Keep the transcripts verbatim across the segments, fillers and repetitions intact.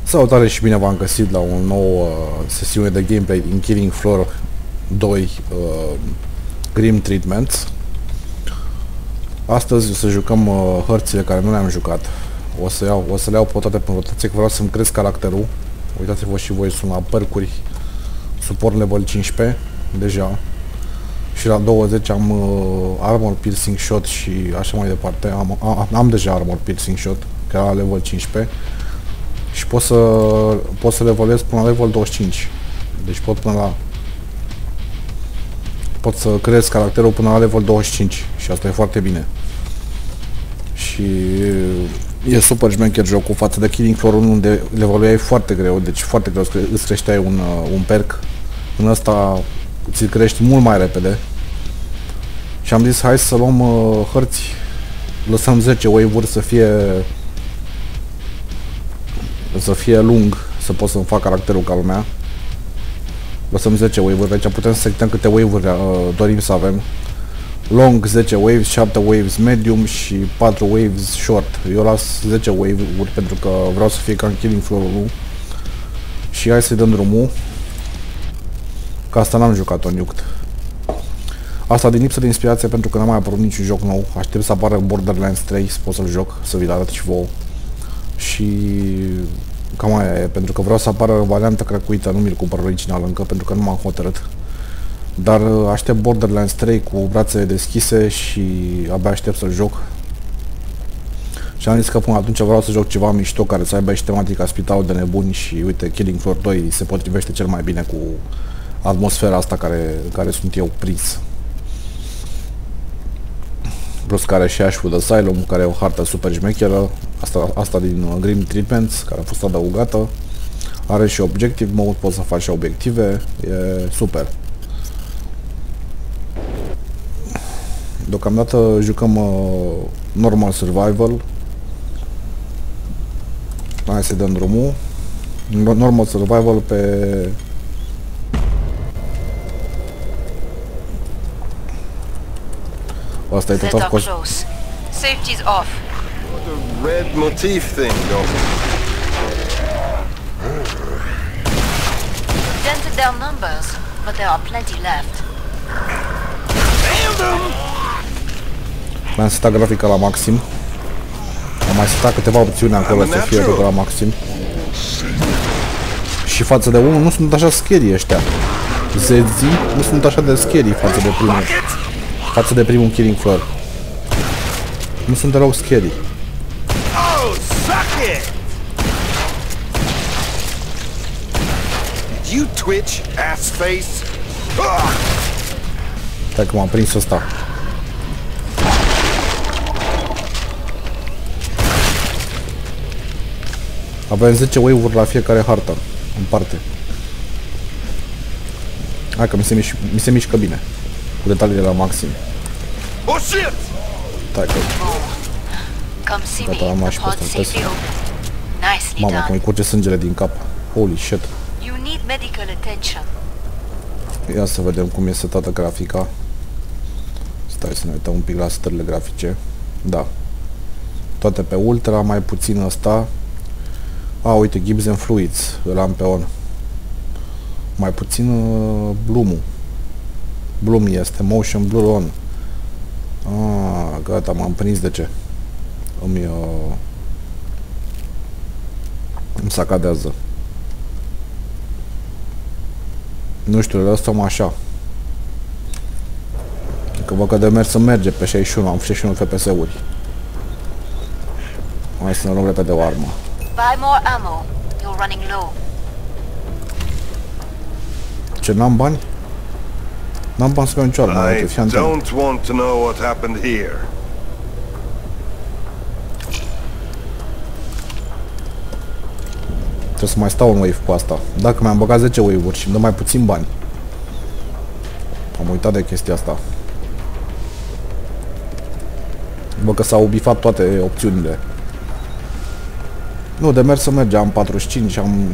Salutare și bine v-am găsit la o nouă uh, sesiune de gameplay din Killing Floor doi uh, Grim Treatments. Astăzi o să jucăm uh, hărțile care nu le-am jucat. O să, iau, o să le iau pe toate pe rotație, că vreau să-mi cresc caracterul. Uitați-vă și voi, sunt la percuri, suport level cincisprezece deja. Și la douăzeci am uh, Armor Piercing Shot și așa mai departe. Am, am, am deja Armor Piercing Shot, că era la level cincisprezece. Și pot să pot să le evoluez până la level douăzeci și cinci. Deci pot până la pot să creez caracterul până la level douăzeci și cinci și asta e foarte bine. Și e super șmecher jocul față de Killing Floor unu, unde le evoluai foarte greu, deci foarte greu îți creșteai un, un perk. În ăsta ți-l crești mult mai repede. Și am zis hai să luăm uh, hărți, lăsăm zece wave-uri să fie să fie lung, să pot să-mi fac caracterul ca lumea. Lăsăm zece wave-uri, deci putem să selectăm câte wave-uri uh, dorim să avem. Long zece waves, șapte waves medium și patru waves short. Eu las zece wave-uri pentru că vreau să fie ca în Killing Floor unu. Și hai să-i dăm drumul. Că asta n-am jucat-o în Nukt. Asta din lipsă de inspirație, pentru că n-a mai apărut niciun joc nou. Aștept să apară Borderlands trei, să pot să-l joc, să vi-l arăt și vouă. Și cam aia e, pentru că vreau să apară varianta cracuită, nu mi-l cumpăr original încă, pentru că nu m-am hotărât. Dar aștept Borderlands trei cu brațele deschise și abia aștept să-l joc. Și am zis că până atunci vreau să joc ceva mișto care să aibă și tematica spitalul de nebuni și uite, Killing Floor doi se potrivește cel mai bine cu atmosfera asta care, care sunt eu prins. Plus care și Ashwood Asylum, care e o hartă super șmecheră, asta, asta din Grim Treatments, care a fost adăugată. Are și Objective Mode, poți să faci și obiective, e super. Deocamdată jucăm uh, Normal Survival. Hai să dăm drumul. Normal Survival pe... Asta e tot cost. Safety's off. What a red motif thing going on. Dented their numbers, but there are plenty left. Mi-am setat grafica la maxim. Am mai setat câteva opțiuni acolo să fie tot la maxim. Și față de unul nu sunt așa scary ăștia. Zedzi nu sunt așa de scary față de primul. Față de primul Killing Floor. Nu sunt deloc scary. Did you twitch, ass face? Stai că m-am prins ăsta. Avem zece wave-uri la fiecare hartă în parte. Hai că mi se, miș mi se mișcă bine. Cu detaliile la maxim. Oh shit! Stai că... Gata, am și pe ăsta, test. Mama, cum îi curge sângele din cap. Holy shit. Ia să vedem cum e setată grafica. Stai să ne uităm un pic la setările grafice. Da. Toate pe ultra, mai puțin ăsta. A, uite, Gibbs and Fluids, îl am pe on. Mai puțin uh, Bloom-ul. Bloom este, Motion Blur on. Ah, gata, m-am prins de ce. Îmi, uh, îmi sacadează. Nu știu, le lăsăm așa. Că văd că de mers să merge pe șaizeci și unu, am șaizeci și unu F P S-uri. Hai să ne luăm repede o armă. Buy more ammo. You're running low. Ce, n-am bani? N-am bani să beau nicio armă, uite, fii antenă. I don't want to know what happened here. Trebuie să mai stau un wave cu asta. Dacă mi-am băgat zece wave-uri și îmi dă mai puțin bani. Am uitat de chestia asta. Bă, că s-au bifat toate opțiunile. Nu, de mers să merge, am patruzeci și cinci, am...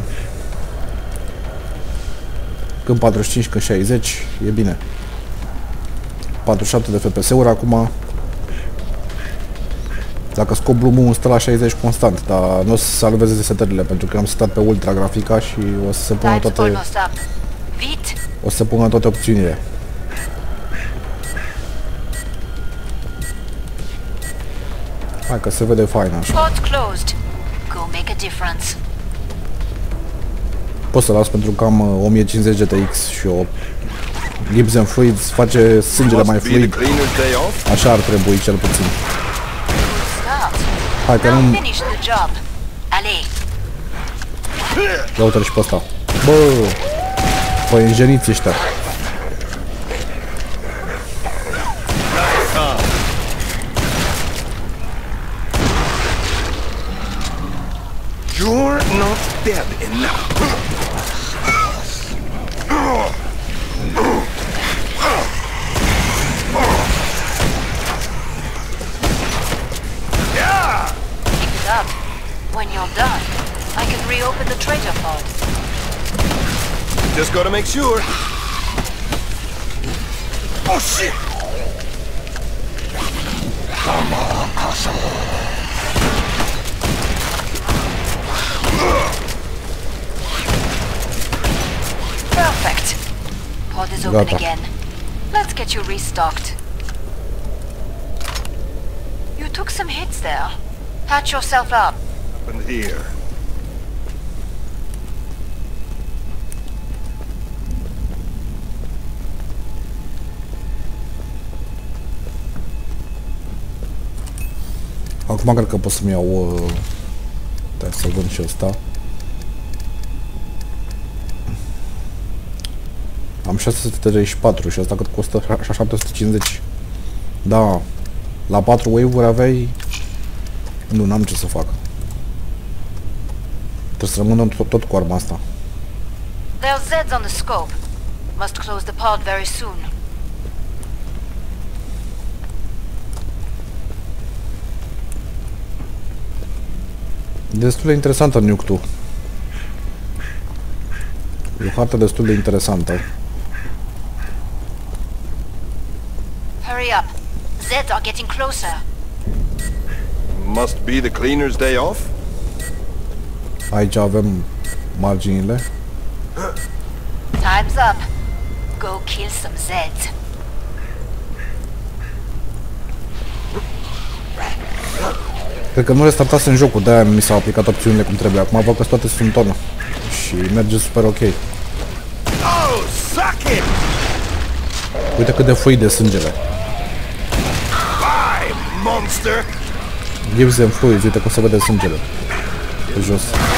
Când patruzeci și cinci, când șaizeci, e bine. patruzeci și șapte de F P S-uri acum. Dacă scop Blue stă la șaizeci constant, dar nu o să salveze setările pentru că am setat pe ultra grafica și o să se pună Time's toate, almost up. Vite! o să se pună toate opțiunile. Hai că se vede fain așa. Pod closed. Go make a difference. Pot să las pentru că am uh, o mie cincizeci G T X și o Gibbs and Fluids face sângele mai Must be the fluid. cleaner's day off. Așa ar trebui cel puțin. Start. Hai că Now nu... finish the job. Allez. Ia uite-l și pe ăsta. Bă! Păi ingeniți ăștia. You're not dead enough. Yeah! Pick it up. When you're done, I can reopen the traitor pod. Just gotta make sure. Oh shit! Perfect. Pod is open Gata. again. Let's get you restocked. You took some hits there. Patch yourself up. Happened here. Acum cred că pot să-mi iau... Uh... Stai să vând și ăsta. Am șase sute treizeci și patru și asta cât costă șapte sute cincizeci. Da. La patru wave-uri aveai... Nu, n-am ce să fac. Trebuie să rămână tot, tot cu arma asta. There are Zeds on the scope. Must close the pod very soon. Destul de interesantă Nuke-tu. E o hartă destul de interesantă. Hurry up. Zeds are getting closer. Must be the cleaner's day off. Aici avem marginile. Time's up. Go kill some Zeds. Cred că nu restartasem jocul, de-aia mi s-au aplicat opțiunile cum trebuie. Acum văd că toate sunt în tonă. Și merge super ok. Oh, suck it! Uite cât de fluid e sângele. Bye, monster! Gives them fluids, uite cum se vede sângele. Pe jos.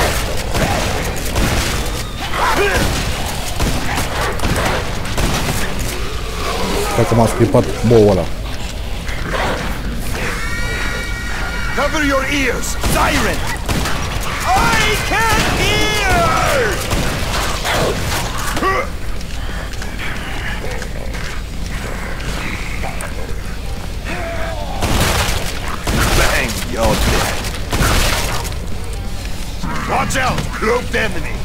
Cred că m-a scripat boul ăla. Cover your ears, siren! I can't hear! Bang, you're dead. Watch out, cloaked enemy.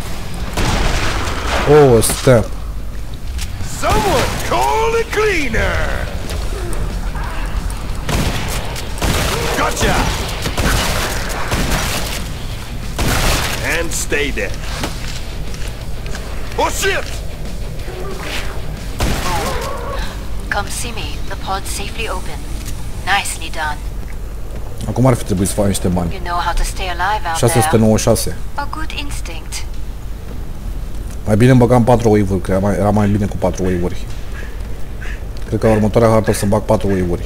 Oh, stă. Someone call a cleaner! Gotcha! And stay dead. Oh shit! Come see me. The pod's safely open. Nicely done. Acum ar fi trebuit să fac niște bani. You know how to stay alive out șase sute there. nouăzeci și șase. A good instinct. Mai bine îmi băgam patru wave-uri, că era mai, era mai bine cu patru wave-uri. Cred că la următoarea hartă o să-mi bag patru wave-uri.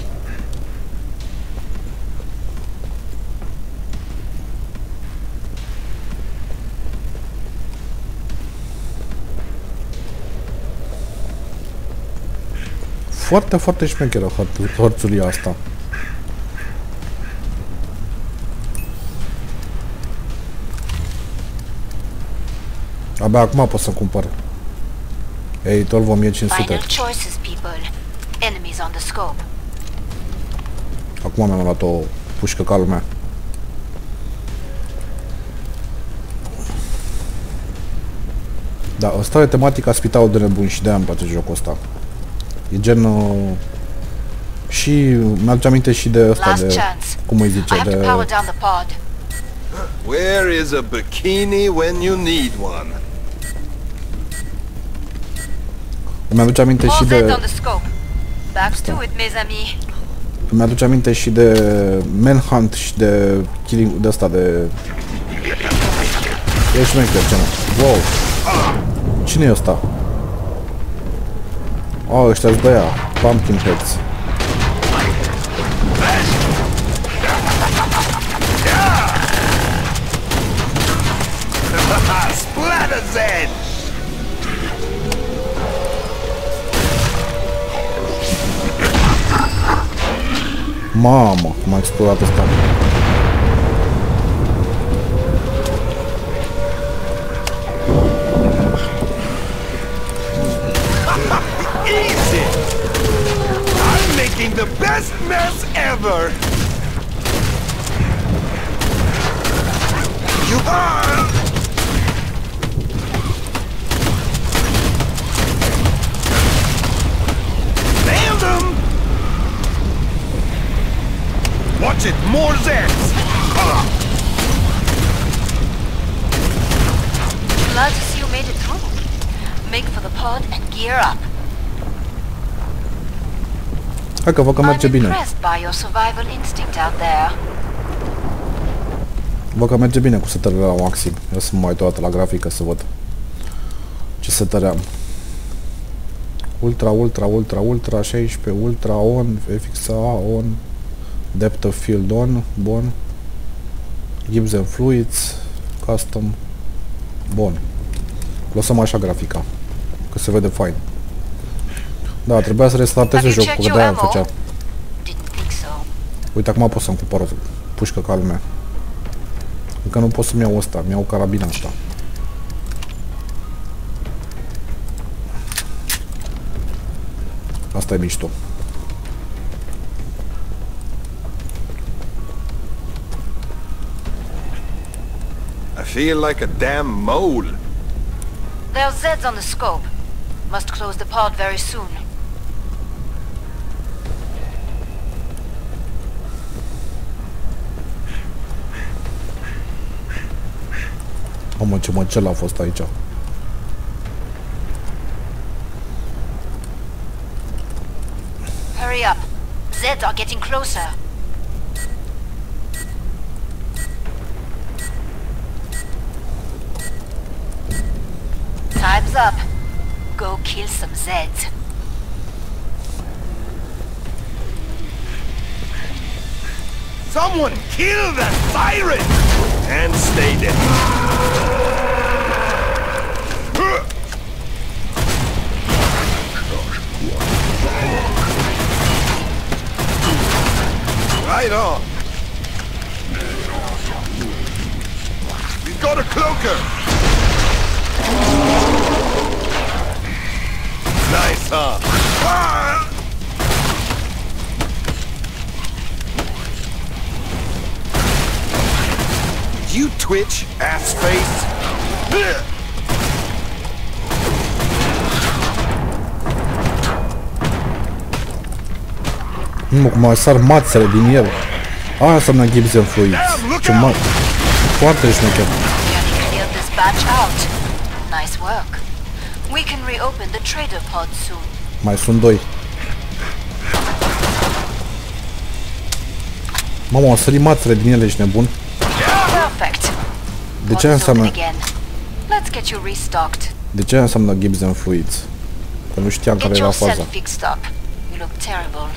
Foarte, foarte șmecheră hărțulia asta. Abia acum pot să cumpăr. Ei, tot o mie cinci sute. Final choices, people. Enemies on the scope. Acum mi-am luat o pușcă ca lumea. Da, ăsta e tematica spitalul de nebun și de-aia îmi place jocul ăsta. E gen... Uh, Și mi-aduce aminte și de ăsta Last de, chance. cum îi I zice, have to de... power down the pod. Where is a bikini when you need one? Îmi aduce aminte și All de... set on the scope. Back to it, mes amis. Îmi aduce aminte și de Manhunt și de killing, de ăsta de... E șmecher, ce nu? Wow! Cine e ăsta? Oh, ăștia-s de aia. Pumpkinheads. Splatter's edge! Mamă, cum a explodat ăsta. Easy! I'm making the best mess ever! You are... Nailed him! Watch it, more Zeds! Glad to see you made it through. Make for the pod and gear up. Hai că văd că merge I'm bine. impressed by your survival instinct out there. Văd că merge bine cu setările la maxim. Eu să mă mai uit o dată la grafică să văd ce setări am. Ultra, ultra, ultra, ultra, șaisprezece, ultra, on, F X A, on, depth of field on, bun. Gibbs and Fluids, custom, bun. Lăsăm așa grafica, că se vede fain. Da, trebuia să restarteze Have you jocul, că checked de-aia your îmi făcea. ammo? Didn't think so. Uite, acum pot să-mi cumpăr o pușcă ca lumea. Încă nu pot să-mi iau ăsta, mi iau carabina asta. Asta e mișto. I feel like a damn mole. There are Zeds on the scope. Must close the pod very soon. Mamă, ce măcel a fost aici. Hurry up. Zeds are getting closer. Time's up. Go kill some Zeds. Someone kill that siren! And stay dead. Right on. We've got a cloaker. Nice, huh? Ah! You twitch, ass face. Nu, cum mai sar mațele din el. Aia înseamnă Gibbs and Fluids. Ce mă... Foarte șmecher. Nearly cleared this batch out. Nice work. We can reopen the trader pod soon. Mai sunt doi. Mamă, au sărit mațele din ele, ești nebun? Perfect. De Pod ce is open înseamnă... again. Let's get you restocked. De ce înseamnă Gibbs and Fluids? Că nu știam care Get era faza. yourself fixed up. You look terrible.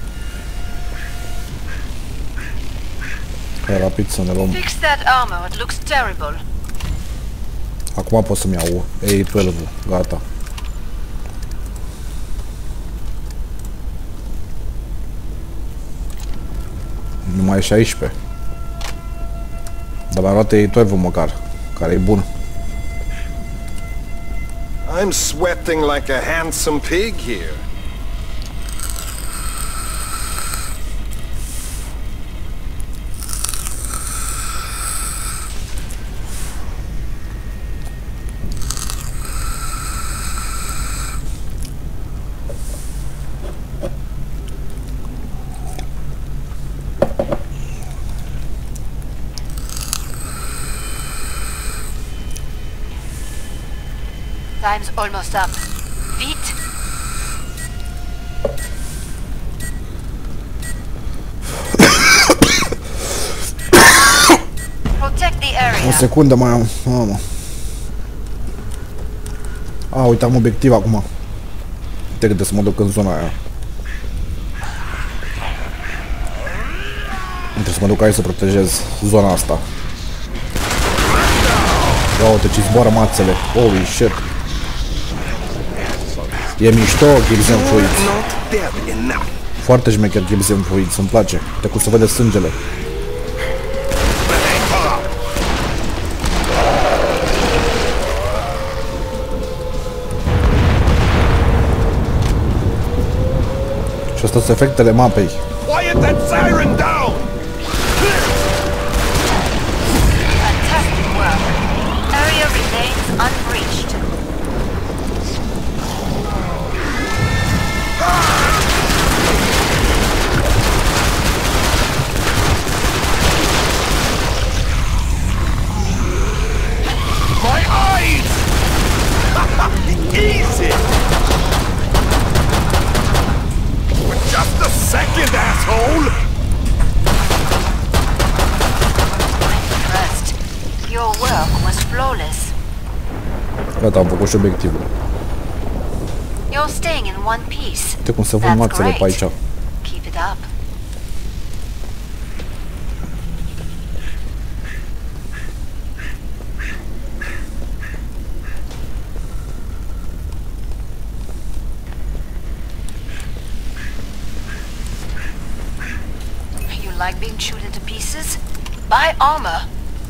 Hai rapid să ne luăm. Fix that armor. It looks terrible. Acum pot să-mi iau A doisprezece. Gata. Numai șaisprezece. Dar mi-a luat A doisprezece măcar, care e bun. I'm sweating like a handsome pig here. Time's almost up. Vite! Protect the O area. secundă mai am. Mamă. A, uite, am obiectiv acum. Trebuie să mă duc în zona aia. Trebuie să mă duc aici să protejez zona asta. Ia uite ce zboară mațele. Holy shit. E mișto Gibbs and Fluids. Foarte șmecher Gibbs and Fluids, îmi place. Uite cum se vede sângele. Și astea sunt efectele mapei. Quiet that siren down! Fantastic work. Area remains unbreached. My eyes! Easy! For just a second, asshole! First, your work was flawless. Gata, am făcut și obiectivul. You're staying in one piece. Uite cum se văd That's mațele pe great. aici. Keep it up. You like being chewed into pieces? Buy armor.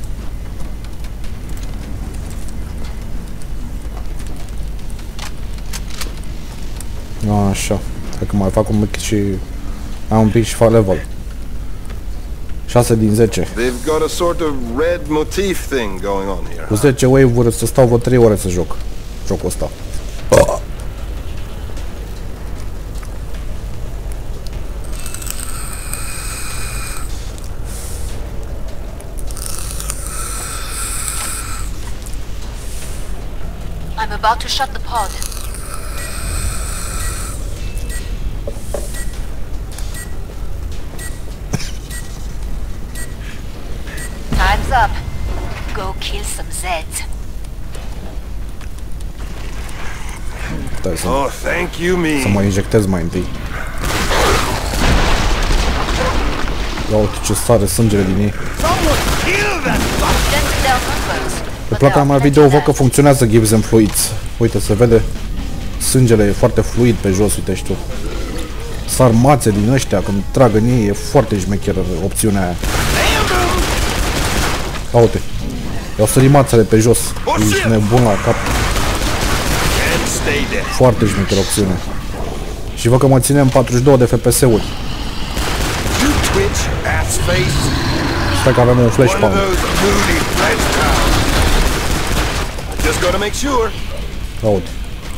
Așa. Hai că mai fac un pic și... Am un pic și fac level. șase din zece. They've got a sort of red motif thing going on here. Cu zece wave-uri să stau vreo trei ore să joc. Jocul ăsta. I'm about to shut the pod. Time's up. Go kill some Zeds. Stai să, Oh, thank you, să me. mă injectez mai întâi. Ia uite ce sare sângele din ei. Someone kill that fuck! Just their numbers. Pe placa mea video văd că funcționează Gibbs and Fluids. Uite, se vede sângele e foarte fluid pe jos, uite și tu. Sar mațe din ăștia, când trag în ei, e foarte șmecheră opțiunea aia. Ia uite, i-au sărit mațele pe jos, ești nebun la cap. And stay there. Foarte șmecheră opțiune. Și văd că mă ținem patruzeci și doi de F P S-uri. You twitch, ass face. Stai că avem un flash One of pound. those moody flesh pounds. Just gotta make sure. Ia uite.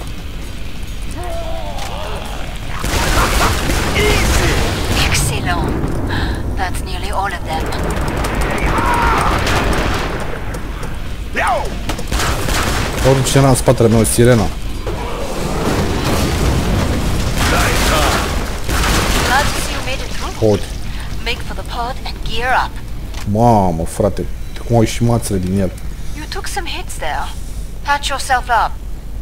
Easy. Excellent. That's nearly all of them. Yo! Orice era în spatele meu, sirena. Glad to see you made it through. Uite. Make for the pod and gear up. Mamă, frate. Uite cum au ieșit mațele din el. You took some hits there. Patch yourself up.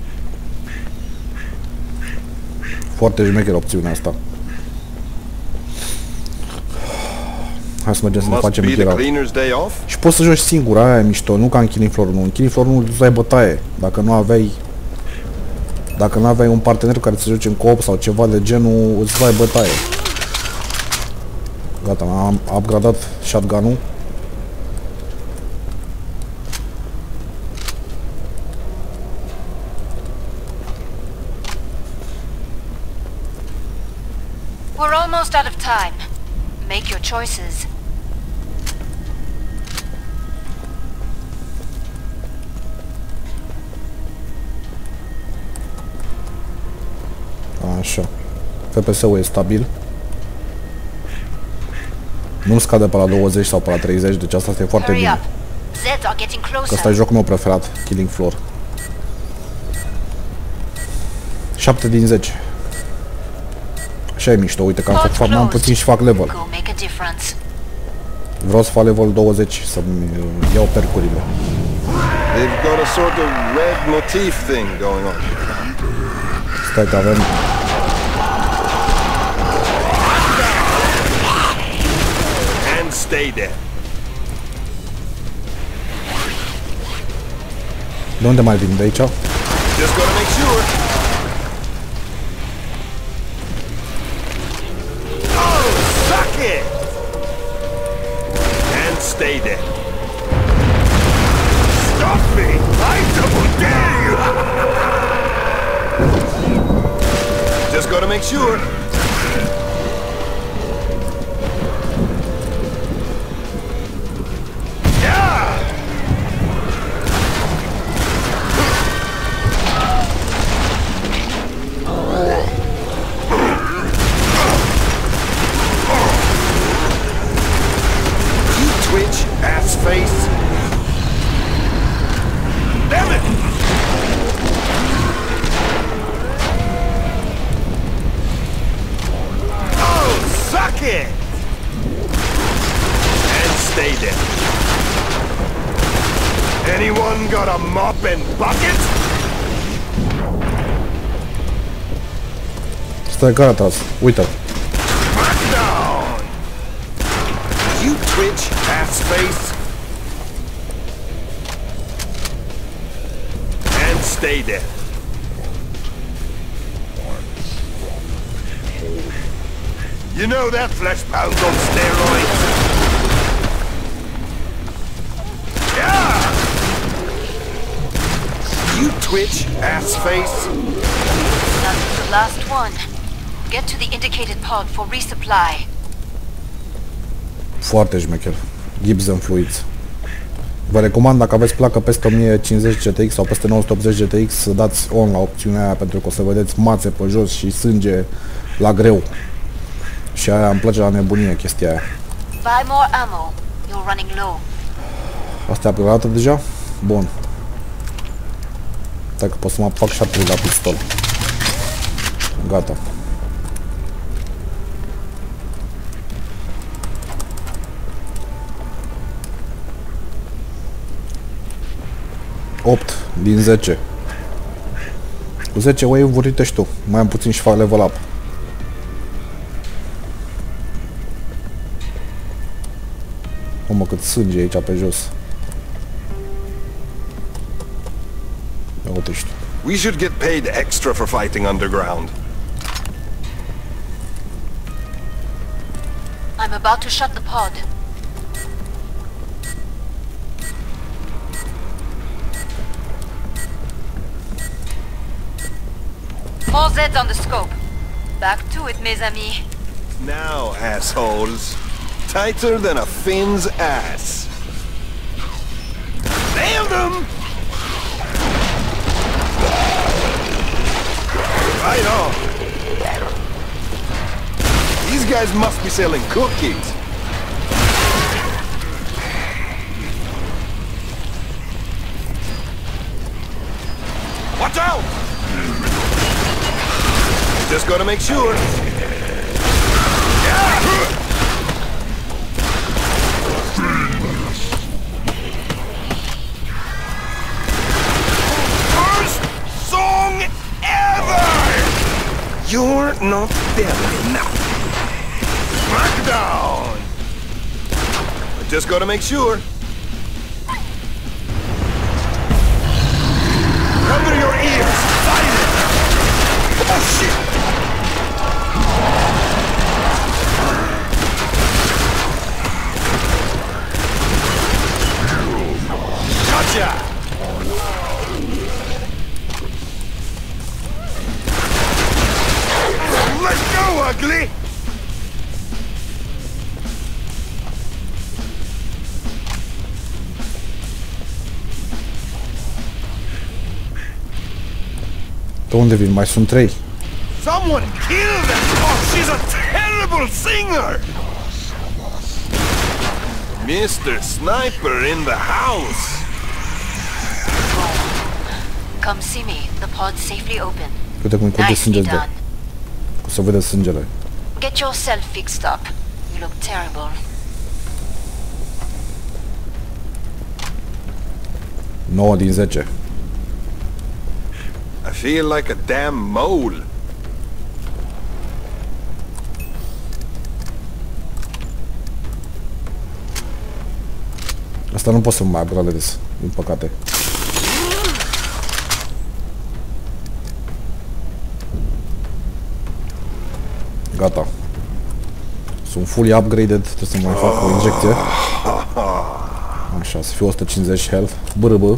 Foarte șmecheră opțiunea asta. Hai să mergem să ne Must facem be the gear up. cleaner's day off. Și poți să joci singur, aia e mișto, nu ca în Killing Floor unu. În Killing Floor unu îți dai bătaie. Dacă nu aveai... Dacă nu aveai un partener cu care să joci în co-op sau ceva de genul, îți dai bătaie. Gata, am upgradat shotgun-ul. We're almost out of time. Make your choices. Așa. F P S-ul e stabil. Nu scade pe la douăzeci sau pe la treizeci, deci asta este foarte Hurry bine. up. Zeds are getting Că ăsta e closer. jocul meu preferat, Killing Floor. șapte din zece. Așa e mișto, uite că am făcut, mai puțin și fac level. Go make a difference. Vreau să fac level douăzeci, să-mi iau percurile. They've got a sort of red motif thing going on. Stai că avem... And stay there. De unde mai vin? De aici? Just gotta make sure. Oh, suck it! And stay there. Stop me! I double dare you! Just gotta make sure. Face. Damn it! Oh, suck it! And stay there. Anyone got a mop and bucket? Stai că arătați, uite. Smackdown! You twitch, ass face. Stay there. You know that flesh pound's on steroids. Yeah! You twitch, ass face. That's the last one. Get to the indicated pod for resupply. Foarte șmecher. Gibson Fluids. Vă recomand, dacă aveți placă peste o mie cincizeci G T X sau peste nouă sute optzeci G T X, să dați on la opțiunea aia, pentru că o să vedeți mațe pe jos și sânge la greu. Și aia îmi place la nebunie, chestia aia. Buy more ammo. You're running low. Asta e upgradată deja? Bun. Stai că pot să mă fac șapte la pistol. Gata. opt din zece. Cu zece wave-uri, uite și tu. Mai am puțin și fac level up. O, mă, cât sânge aici pe jos. Ia uite și tu. We should get paid extra for fighting underground. I'm about to shut the pod. All Zeds on the scope. Back to it, mes amis. Now, assholes. Tighter than a Finn's ass. Nailed him! Right on. These guys must be selling cookies. Watch out! Just gotta make sure. Yeah. First song ever! You're not dead enough. Smackdown! Just gotta make sure. Cover your ears! Silence! Oh shit! Gotcha! Let's go, ugly! Pe unde vin? Mai sunt trei. Someone kill them! Oh, she's a terrible singer! Mister Sniper in the house! Come see me. The pod's safely open. Uite cum curge Nicely sânge de. done. Cum se vede sângele. Get yourself fixed up. You look terrible. nouă din zece. I feel like a damn mole. Asta nu pot să mai upgradez, din păcate. Gata. Sunt fully upgraded, trebuie să mai fac o injecție. Așa, să fiu o sută cincizeci health. Bârâbă.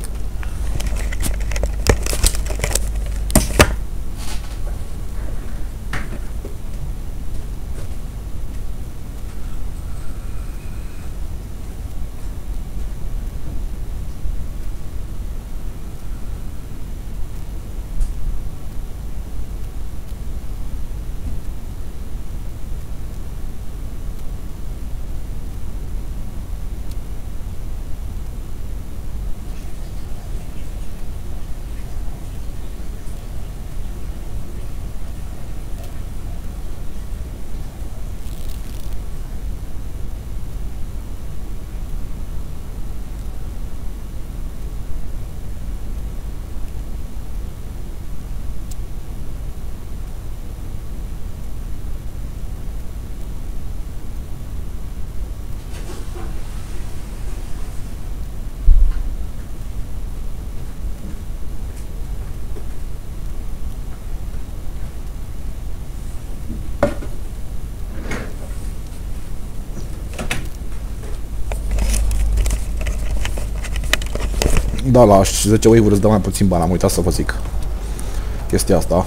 Da, la zece wave-uri îți dă mai puțin bani, am uitat să vă zic chestia asta.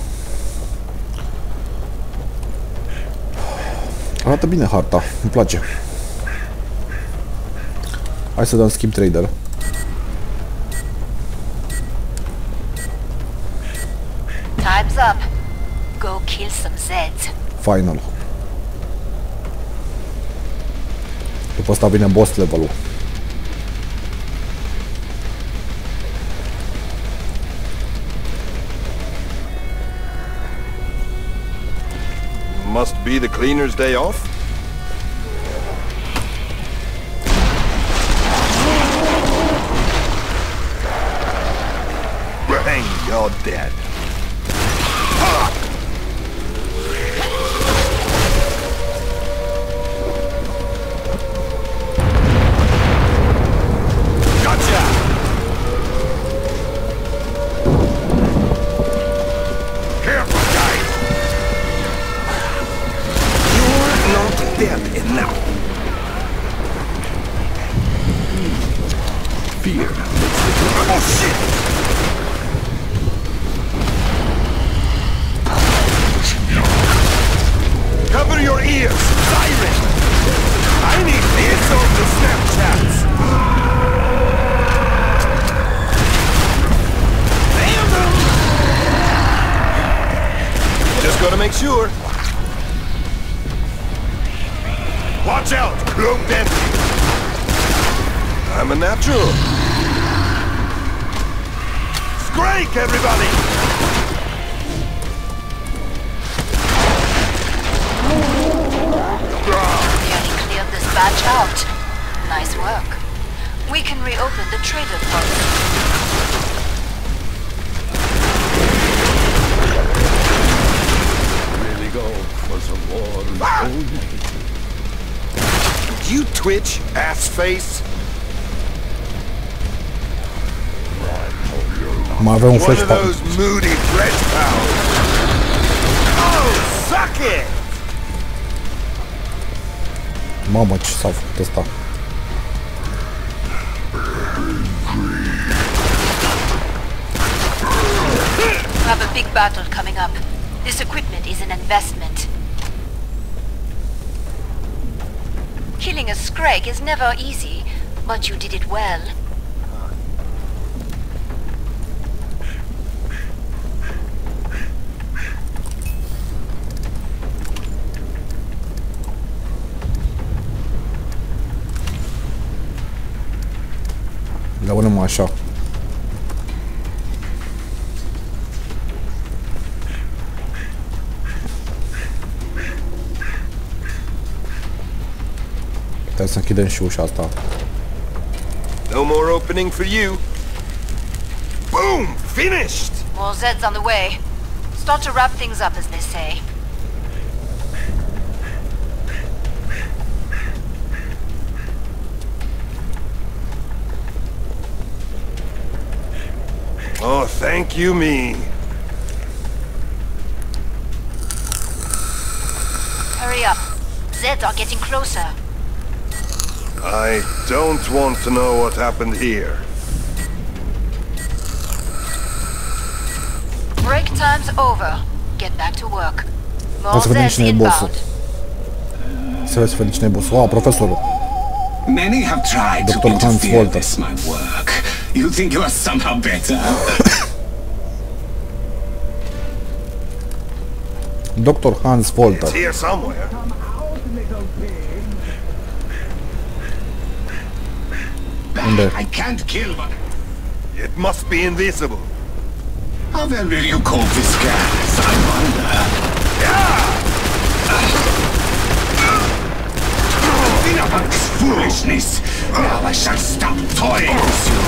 Arată bine harta, îmi place. Hai să dăm skip trader. Time's up. Go kill some Zeds. Final. După asta vine boss level-ul. Must be the cleaner's day off? Bang, you're dead. Gotcha! Careful, guys! You're not dead enough. Fear. Oh, shit! Cover your ears, Siren! I need this on the Snapchats! Damn them! Just gotta make sure. Watch out! Cloaked empty! I'm a natural! Scrake, everybody! Nearly cleared this batch out. Nice work. We can reopen the trader pod. Really go for some more. You twitch, ass face! Mai avem un One flash of power. those moody fresh pals! Oh, suck it! Mamă, ce s-a făcut ăsta. We have a big battle coming up. This equipment is an investment. Killing a Scrag is never easy, but you did it well. Rămânem așa. Hai să închidem și ușa asta. No more opening for you. Boom! Finished! More Zeds on the way. Start to wrap things up, as they say. Oh, thank you me. Hurry up. Zeds are getting closer. I don't want to know what happened here. Break time's over. Get back to work. More Să vedem Zeds cine e bossul. inbound. Să vedem cine e bossul. Oh, profesorul. Many have tried to Doctor Hans interfere Volter. with my work. You think you are somehow better? Doctor Hans Volter. It's here somewhere. Unde? I can't kill but It must be invisible. how then will you call this gas? I wonder. Enough of this foolishness. Now I shall stop toying with you.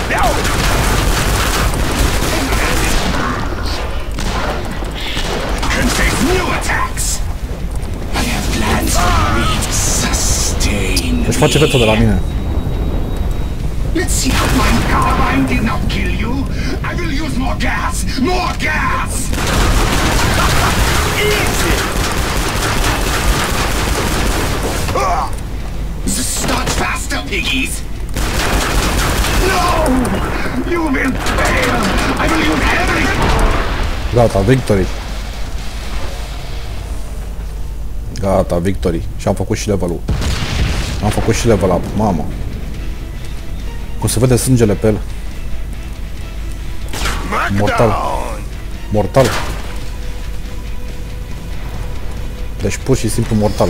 Can face new attacks. I have plans for great sustain. Își face feță de la mine. Let's see how my carbine did not kill you. I will use more gas. More gas. Easy! Start faster, piggies. No! You will fail. I will use everything. Gata, victory. Gata, victory. Și am făcut și level-ul. Am făcut și level up, mamă. Cum se vede sângele pe el. Mortal. Mortal. Deci pur și simplu mortal.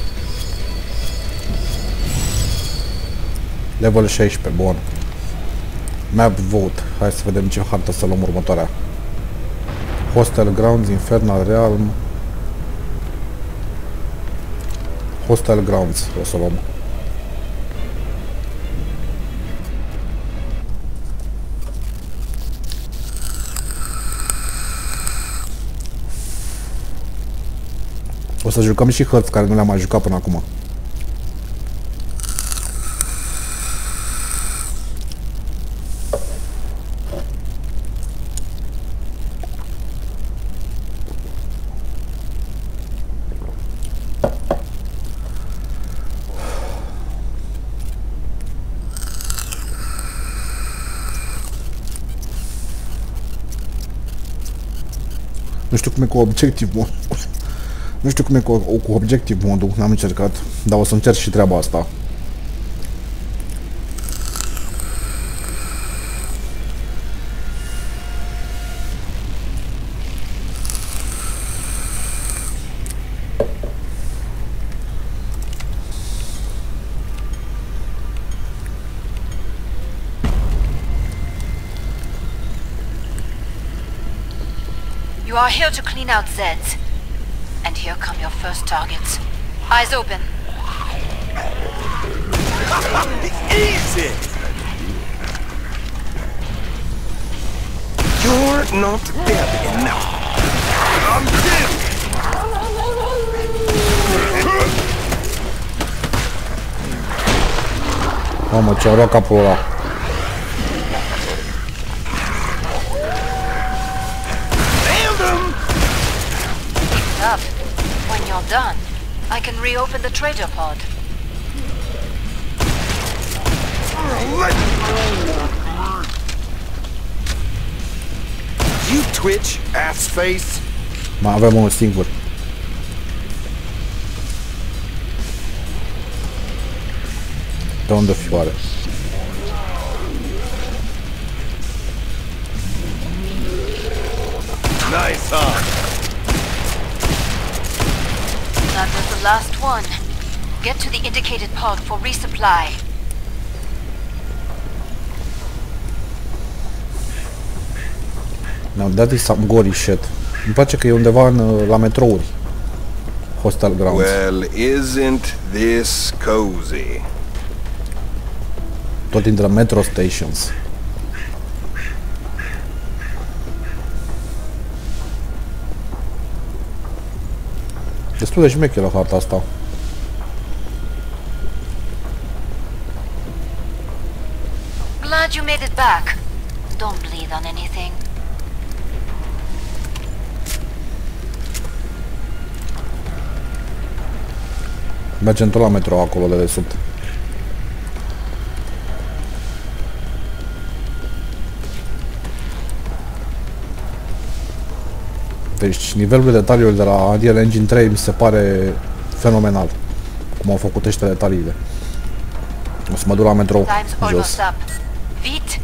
Level șaisprezece, bun. Map vote. Hai să vedem ce hartă să luăm următoarea. Hostile Grounds, Infernal Realm. Hostile Grounds o să luăm. O să jucăm și hărți care nu le-am mai jucat până acum. Nu știu cum e cu Objective Mode. Nu știu cum e cu, cu Objective Mode-ul, n-am încercat, dar o să încerc și treaba asta. You are here to clean out Zeds. And here come your first targets. Eyes open. Easy! You're not dead enough. I'm dead! Mamă, ce-a luat capul ăla. Up. When you're done, I can reopen the trader pod. You twitch, ass face. Mai avem unul singur. De unde fi oare? Nice, huh? That was the last one. Get to the indicated pod for resupply. No, that is some gory shit. Îmi place că e undeva în, la metrouri. Hostile grounds. Well, isn't this cozy? Tot intră metro stations. Destul de șmecheră harta asta. Glad you made it back. Don't bleed on anything. Mergem tot la metro acolo de desubt. Deci nivelul de detaliu de la Unreal Engine trei mi se pare fenomenal. Cum au făcut ăștia detaliile. O să mă duc la metro Time's jos. almost up. Vite.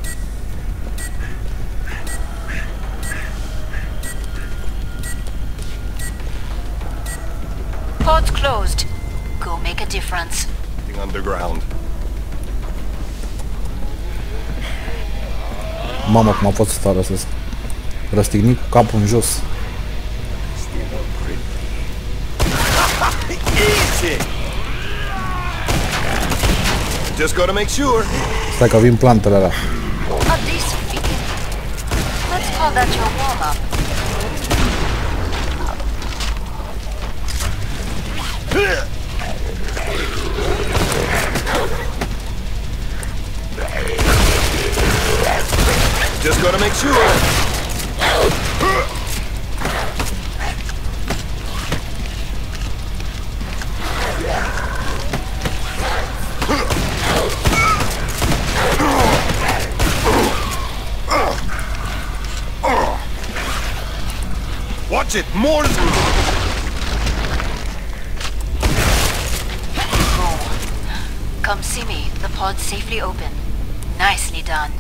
Pod's closed. Go make a difference. Underground. Mamă, cum a fost să răsesc. Răstignit cu capul în jos. Easy. Just gotta make sure. Stai că vin plantele alea. A decent beginning. Let's call that your warm-up. Just gotta make sure. Watch it, more. Come see me. The pod's safely open. Nicely done.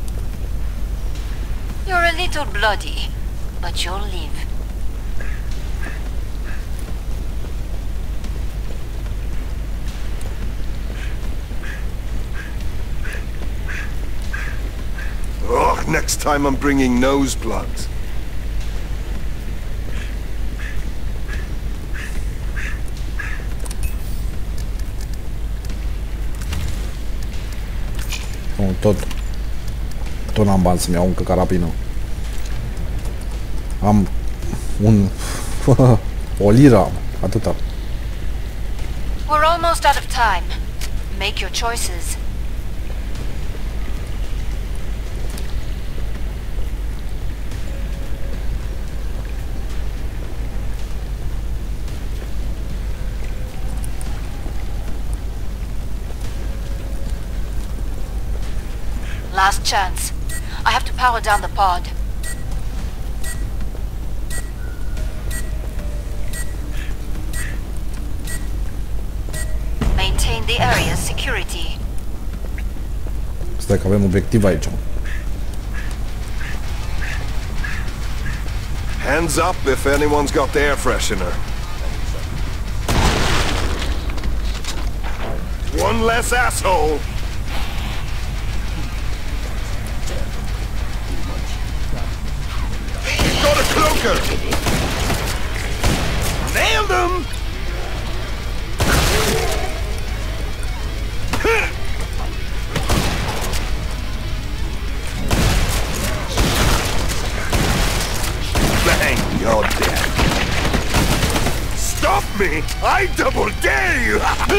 You're a little bloody, but you'll live. Oh, next time I'm bringing nose plugs. Nu, tot. Tot n-am bani să-mi iau încă carabină. Am un... o liră, atâta. We're almost out of time. Make your choices. Last chance. I have to power down the pod. Maintain the area's security. Stai că avem obiectiv aici. Hands up if anyone's got the air freshener. One less asshole. Got a cloaker. Nailed him. Bang, you're dead. Stop me! I double dare you!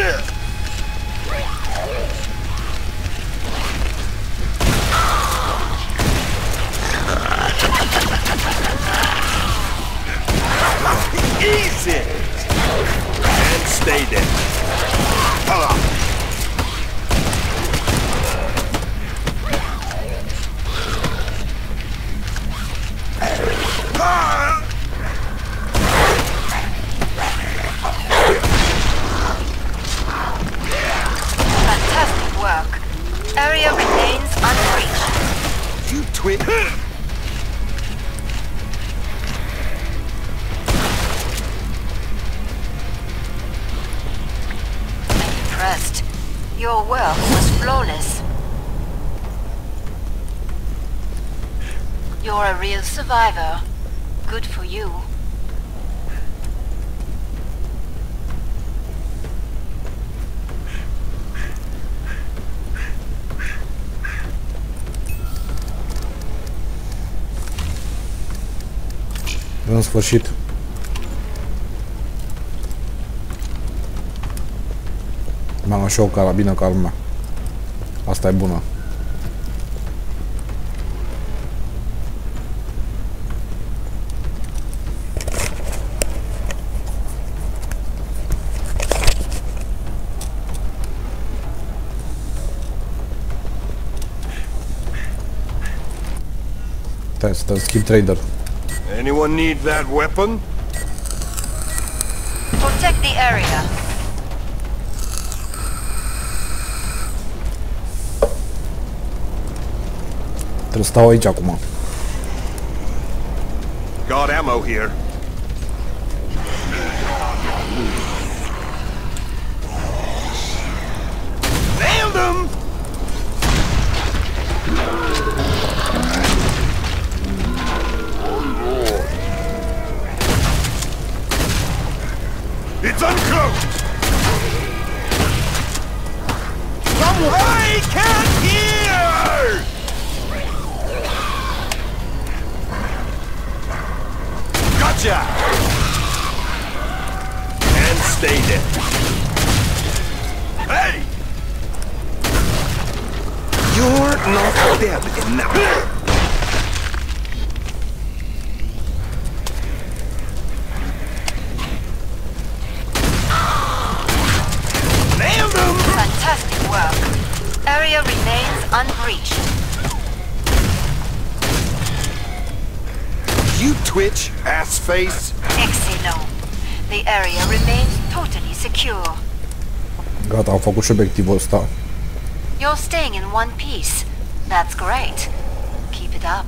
Easy! And stay there. Ah. Ah. Fantastic work. Area remains unbreached. You twit. Impressed. Your work was flawless. You're a real survivor. Good for you. În sfârșit. Mi-am luat și o carabină ca lumea. Asta e bună. Stai să schimb trader. Anyone need that weapon? Protect the area. Trebuie să stau aici acum. Got ammo here. Nailed him! It's uncloaked! Someone I can't hear! Gotcha! And stay dead. Hey! You're not dead enough. Fantastic work. Area remains unbreached. You twitch, ass face. Exino. The area remains totally secure. Gata, am făcut și obiectivul ăsta. You're staying in one piece. That's great. Keep it up.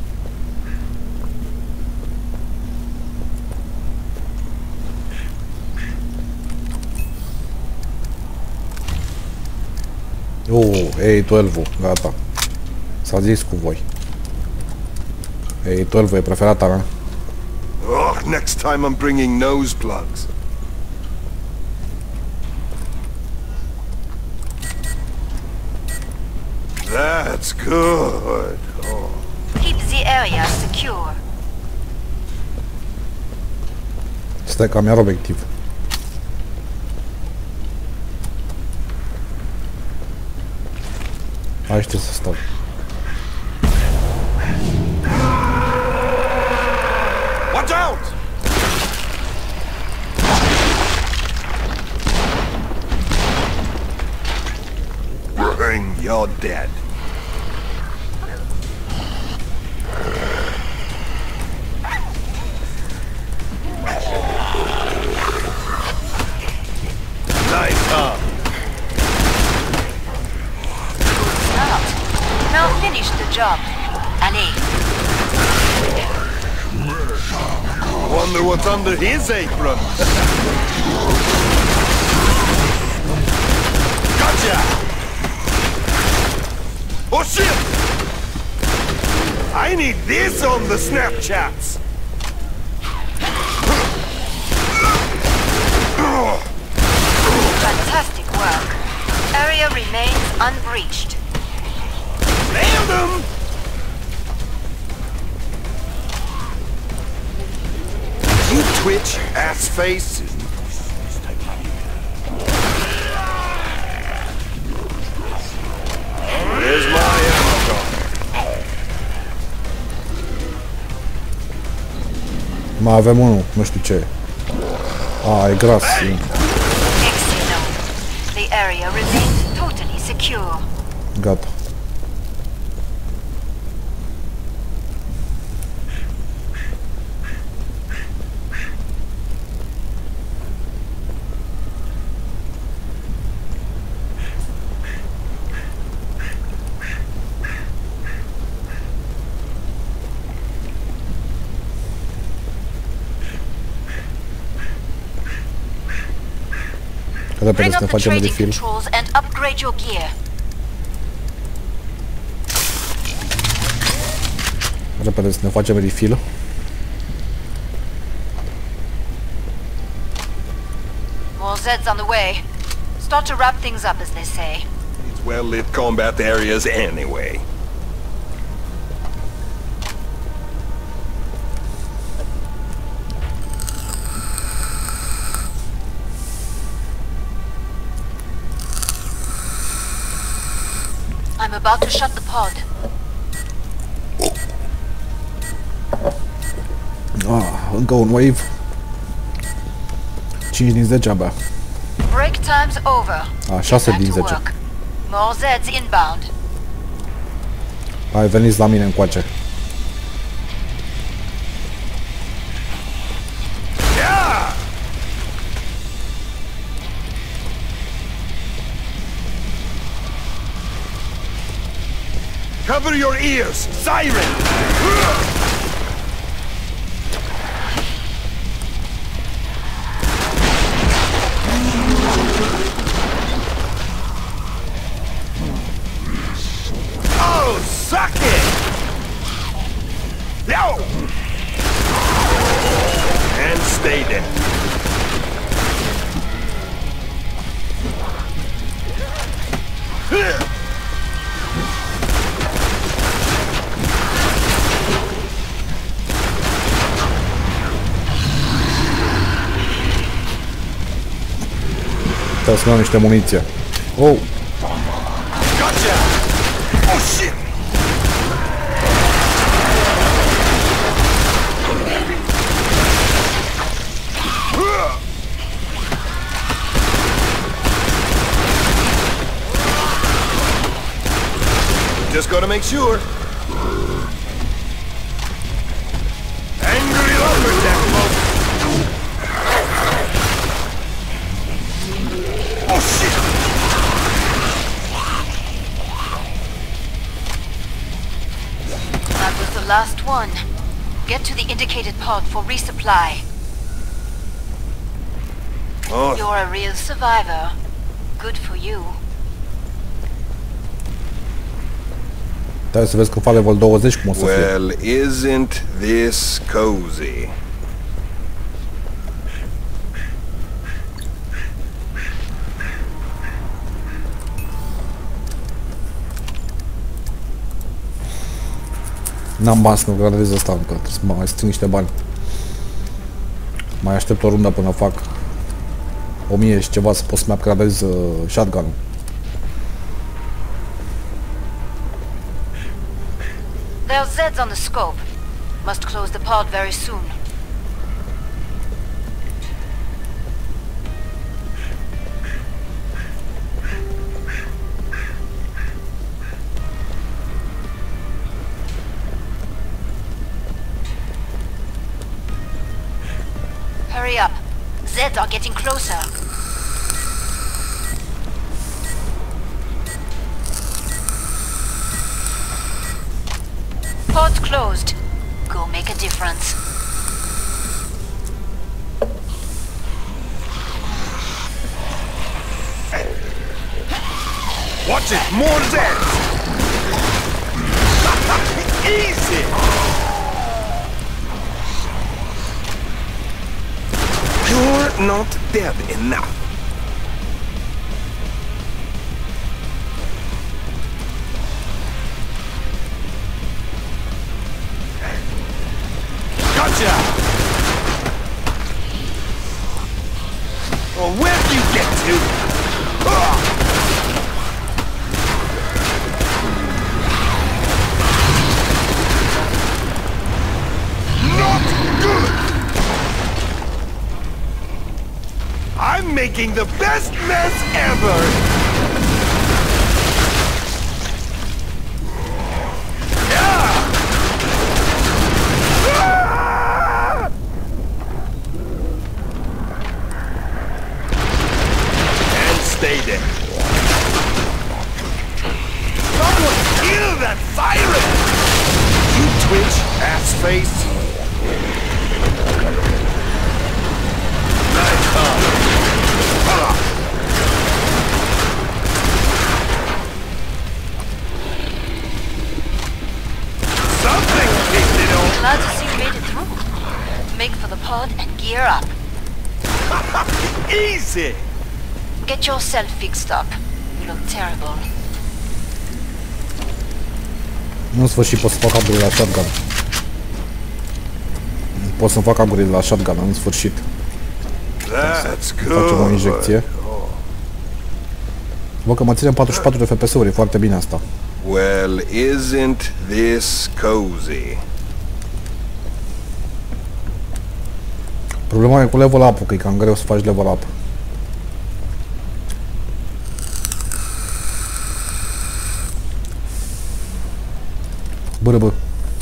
Oh, A doisprezece, gata. S-a zis cu voi. A doisprezece e preferata mea. Oh, next time I'm bringing nose plugs. That's good. Oh. Keep the area secure. Stai că am iar obiectiv. Aici trebuie să stau. Watch out! Bang, you're dead. Nice, huh? Now finish the job. Allez. Wonder what's under his apron. Gotcha! Oh shit! I need this on the Snapchats. Fantastic work. Area remains unbreached. Nailed him! You twitch, ass face. There's my ammo gun. Mai avem unul, nu știu ce. A, e gras. Exino. The area remains totally secure. Gata. Repede Bring să up ne the facem trading refill. controls and upgrade your gear. Repede să ne facem refill. More Zeds on the way. Start to wrap things up, as they say. It's well-lit combat areas anyway. I'm about to shut the pod. Ah, încă un wave. cinci din zece abia. Break time's over. A, șase Back din to zece. work. More Zeds inbound. Hai, veniți la mine încoace. Yeah! Cover your ears! Siren! Oh, suck it! Yo! And stay there. Trebuie să luăm niște muniție. Oh! Gotcha! Oh, shit! Just gotta make sure. Angry lumberjack, folks. Oh shit! That was the last one. Get to the indicated pod for resupply. Oh, You're a real survivor. Good for you. Trebuie să vezi că fac level douăzeci cum o să fie. well, isn't this cozy? N-am bani să mă gradez asta încă, trebuie să mai strâng niște bani. Mai aștept o rundă până fac o mie și ceva să pot să-mi upgradez uh, shotgun-ul. There are Zeds on the scope. Must close the pod very soon. Hurry up. Zeds are getting closer. Pod's closed. Go make a difference. Watch it! More Zeds! Easy! You're not dead enough. Gotcha! Well, where'd you get to? Ah! Not good! I'm making the best mess ever! Yeah! Ah! And stay there. Someone kill that siren! You twitch, ass face! Nice, huh? Ah! Something kicked it on! Glad to see you made it through. Make for the pod and gear up. Easy! Get yourself fixed up. You look terrible. În sfârșit pot să fac upgrade la shotgun. Pot să fac upgrade la shotgun în sfârșit. That's Facem o injecție. good. Văd că mă ține patruzeci și patru de F P S-uri, e foarte bine asta. Well, isn't this cozy? Problema e cu level up-ul, că e cam greu să faci level up. Bă, bă.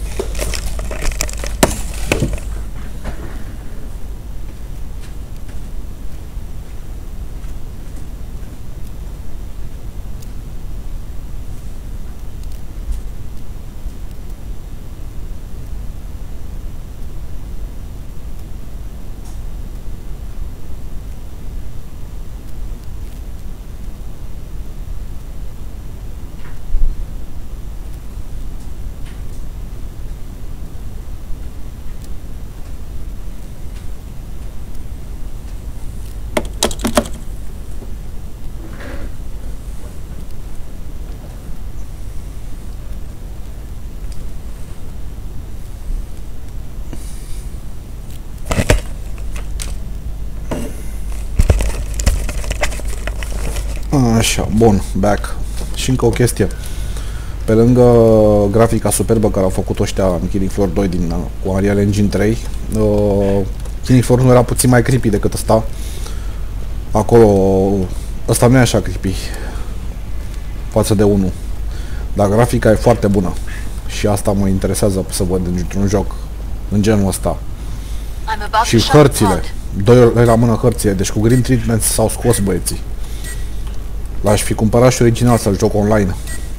Așa, bun, back. Și încă o chestie. Pe lângă grafica superbă care au făcut ăștia în Killing Floor doi din, cu Unreal Engine trei, uh, Killing Floor nu era puțin mai creepy decât ăsta. Acolo, ăsta nu e așa creepy față de unu. Dar grafica e foarte bună. Și asta mă interesează să văd într-un joc în genul ăsta. Și hărțile. Doi la mână hărțile, deci cu Green Treatment s-au scos băieții. L-aș fi cumpărat și original să-l joc online.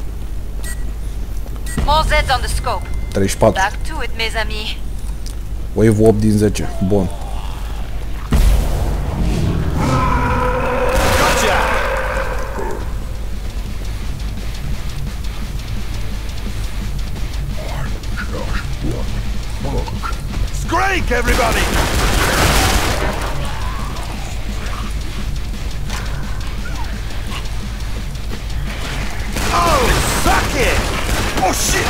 treizeci și patru. Wave opt din zece. Bun. Scrake, everybody! Oh, suck it! Oh, shit!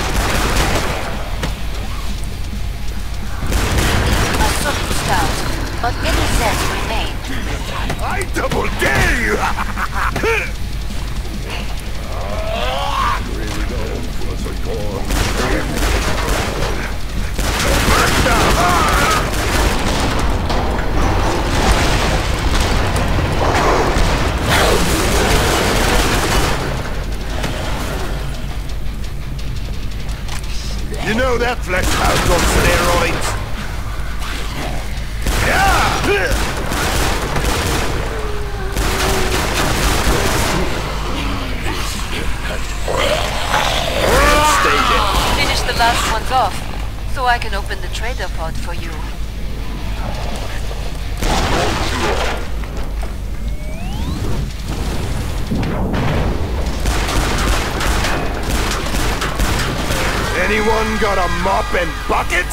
My soul is down, but any sense remain. I double dare you! You know that flesh hound's on steroids. Yeah! Stay dead. Finish the last ones off, so I can open the trader pod for you. Anyone got a mop and bucket?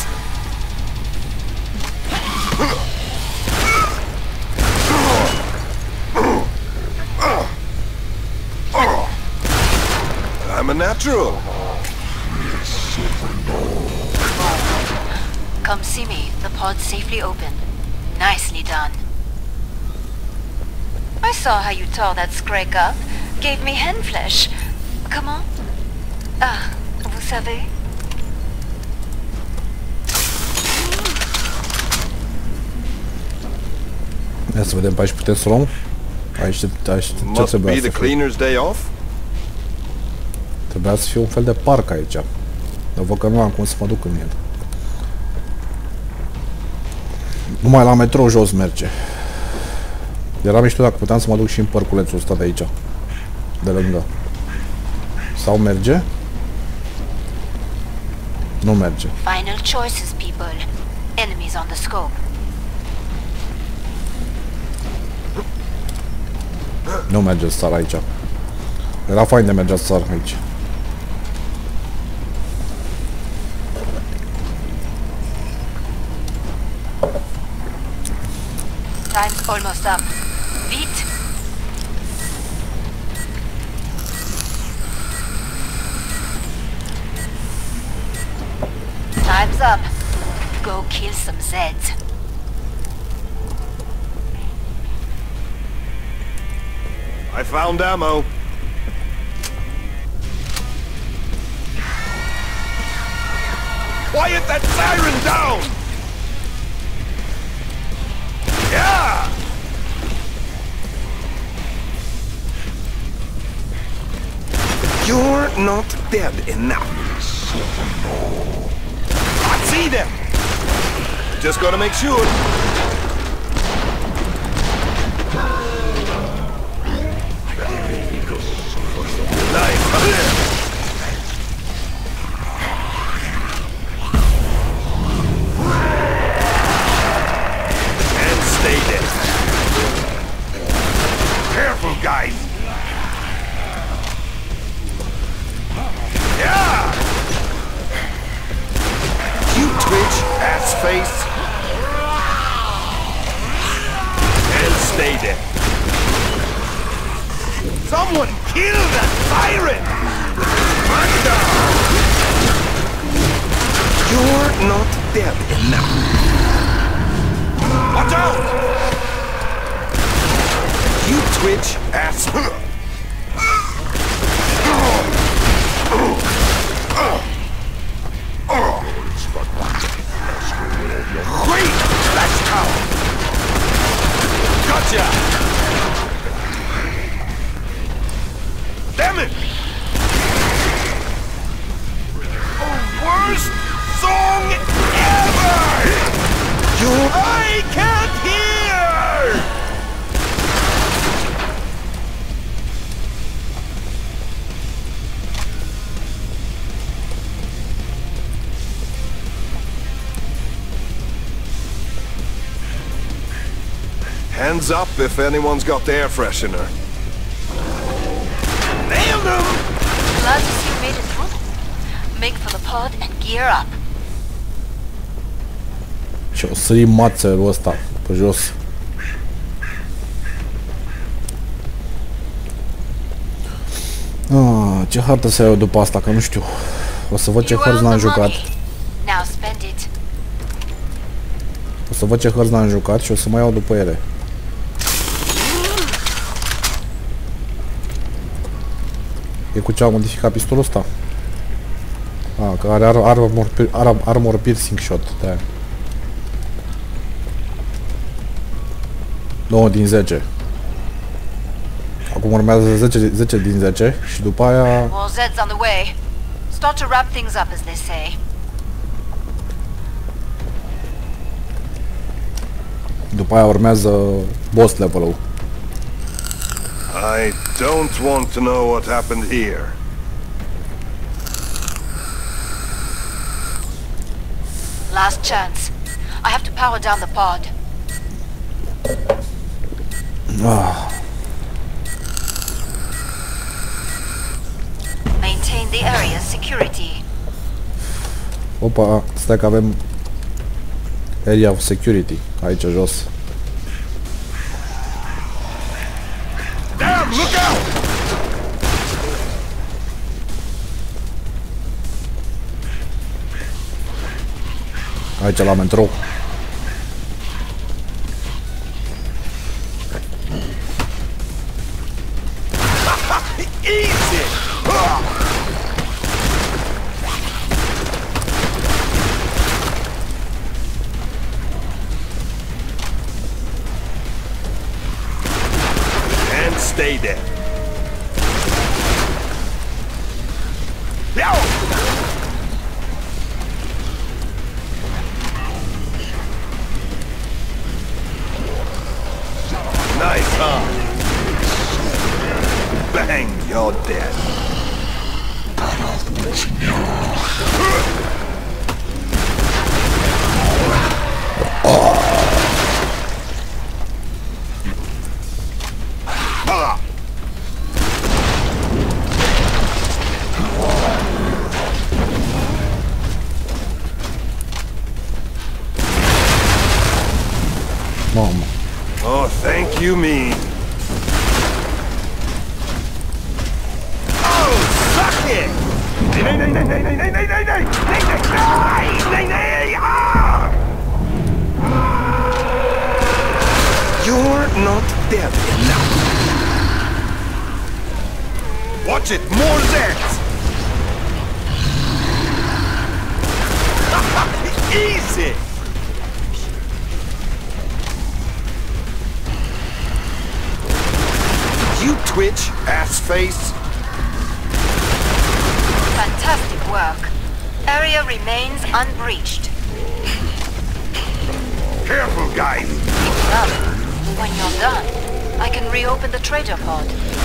I'm a natural. Come see me. The pod's safely open. Nicely done. I saw how you tore that Scrake up. Gave me hen flesh. Comment? Ah, vous savez? Ia să vedem pe aici putem să luăm. Aici, aici ce Must trebuia be să the fie? cleaner's day off. Trebuia să fie un fel de parc aici. Dar văd că nu am cum să mă duc în el. Numai la metrou jos merge. Era mișto dacă puteam să mă duc și în parculețul ăsta de aici. De lângă. Sau merge? Nu merge. Final choices, people. Enemies on the scope. Nu merge să sar aici. Era fain de mergea să sar aici. Time's almost up. Beat. Time's up. Go kill some Zeds. I found ammo. Quiet that siren down! Yeah! You're not dead enough. I see them! Just gotta make sure. Nice, up there. And stay there. Careful, guys. Yeah! You twitch, ass face. And stay there. Someone kill that siren! Man down! You're not dead enough. Watch out! You twitch, ass. Great! That's how! Gotcha! Damn it! Oh, worst song ever! You... I can't hear! Hands up if anyone's got the air freshener. Nailed him! Glad to see you made it through. Make for the pod and gear up. Și o să-i mațelul ăsta pe jos. Ah, ce hartă să iau după asta, că nu știu. O să văd ce hărți n-am jucat. Now spend it. O să văd ce hărți n-am jucat și o să mai iau după ele. E cu ce am modificat pistolul ăsta? Ah, că are ar armor, ar armor piercing shot, de-aia. nouă din zece. Acum urmează zece, zece din zece și după aia... More Zeds on the way. Start to wrap things up, as they say. După aia urmează boss level-ul. I don't want to know what happened here. Last chance. I have to power down the pod. Ah. Maintain the area's security. Opa, stai că avem area of security aici jos. Damn, look out! Aici la metrou. Easy! Ah! And stay there. Yo! Nice, huh? Bang, you're dead. Mamă. Oh, thank you, me. Oh, suck it! Nay, nay, nay, nay, nay, nay, nay, nay, nay, nay, nay, nay, nay, nay, ah! You're not dead enough. Watch it, more Zeds! Easy! You twitch, ass face! Fantastic work. Area remains unbreached. Careful, guys! Keep it up. When you're done, I can reopen the trader pod.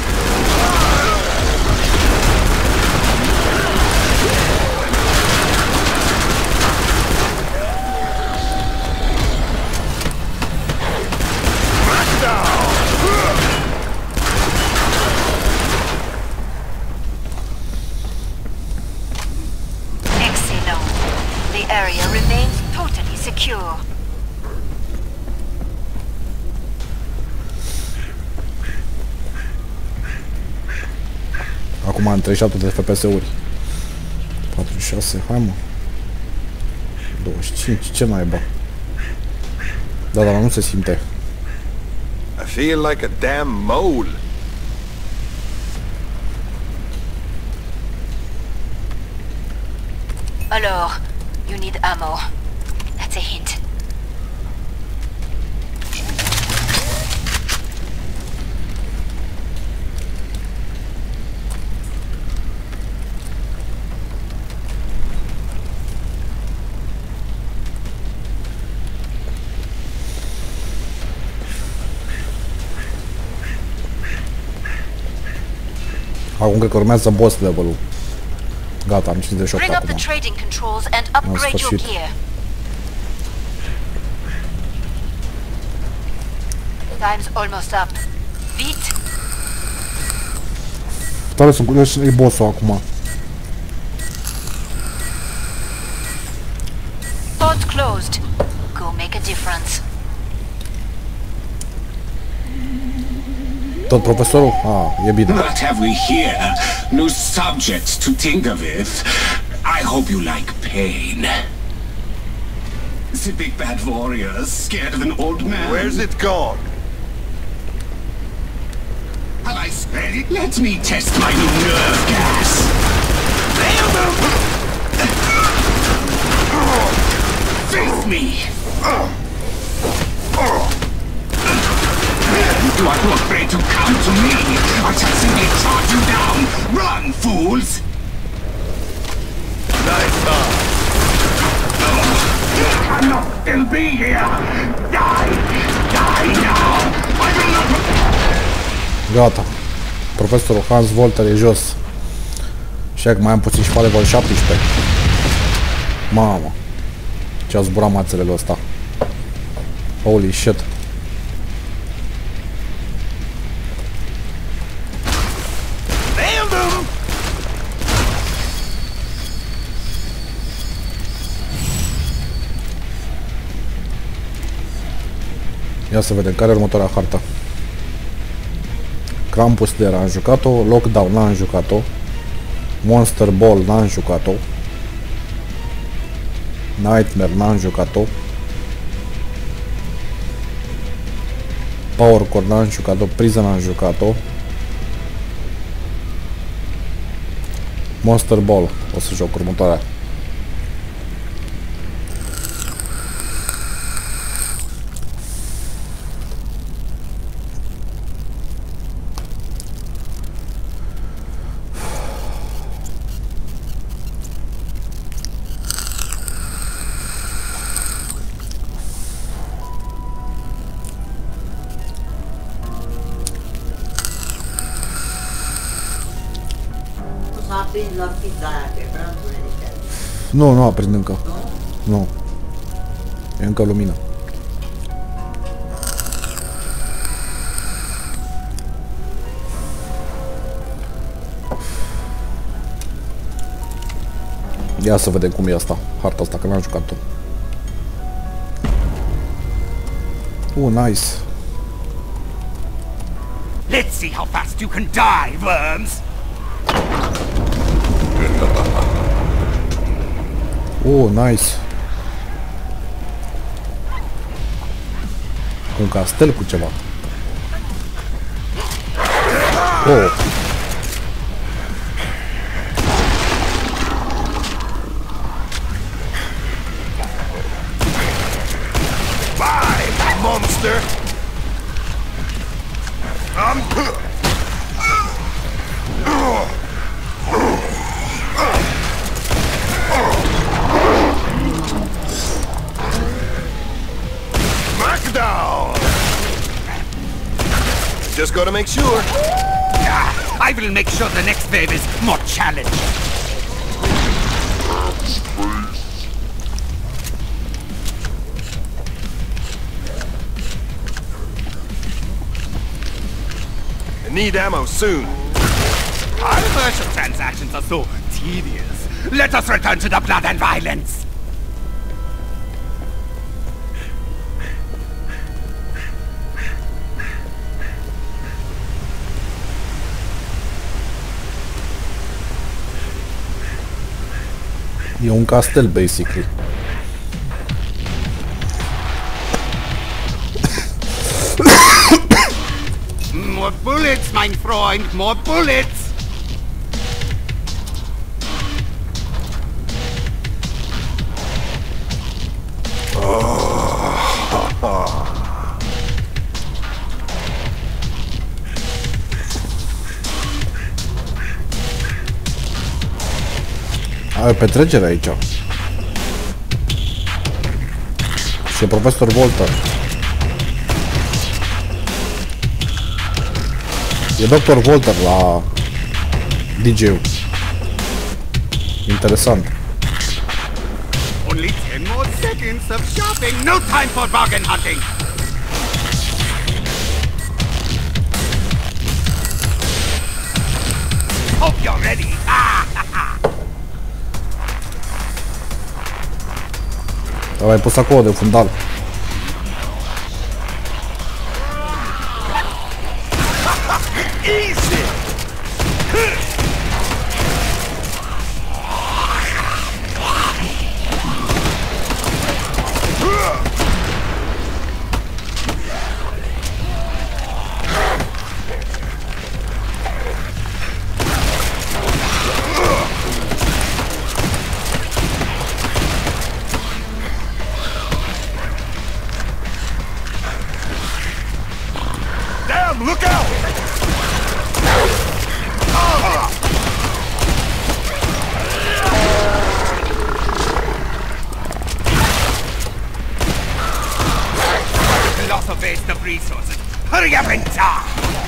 Excellent. The area remains totally secure. Acum am treizeci și șapte de F P S-uri. patruzeci și șase, hai mă. douăzeci și cinci, ce naiba? Da, dar nu se simte. I feel like a damn mole. Alors, you need ammo. That's a hint. Acum cred că urmează boss level-ul. Gata, am cincizeci și opt Bring up the acum. trading controls and upgrade your sfârșit. gear. Time's almost up. Vite! Tare sunt curios, e boss-ul acum. Pod closed. Go make a difference. Tot profesorul? Ah, e bine. What have we here? No subjects to tinker with. I hope you like pain. The big bad warriors scared of an old man. Where's it gone? Have I spread it? Let me test my new nerve gas. Face me. You are too afraid to come to me, or shall simply charge you down. Run, fools! Nice job. You cannot still be here! Die! Die now! I will not... Gata. Profesorul Hans Volter e jos. Și acum mai am puțin și pe level șaptesprezece. Mamă. Ce a zburat mațelele ăsta. Holy shit. Nailed him! Ia să vedem care e următoarea hartă. Krampus de am jucat-o, Lockdown n-am jucat-o, Monster Ball n-am jucat-o, Nightmare n-am jucat-o, Power Core n-am jucat-o, Prison n-am jucat-o, Monster Ball o să joc următoarea. S-a aprins la pizza aia pe brandurile de fel. Nu, nu aprind încă. Nu. E încă lumină. Ia să vedem cum e asta, harta asta, că n-am jucat-o. Uh, nice. Let's see how fast you can die, worms! Uh, nice. Un castel cu ceva. Oh. Just gotta make sure. Ah, I will make sure the next wave is more challenging. I need ammo soon. Commercial transactions are so tedious. Let us return to the blood and violence. E un castel, basically. More bullets, mein Freund, more bullets! Ai petrecere aici. Și e profesor Volter. E doctor Volter la D J-ul. Interesant. Only ten more seconds of shopping. No time for bargain hunting. Hope you're ready. Ah! L-ai pus acolo de fundal. Look out! Lots of waste of resources. Hurry up and die!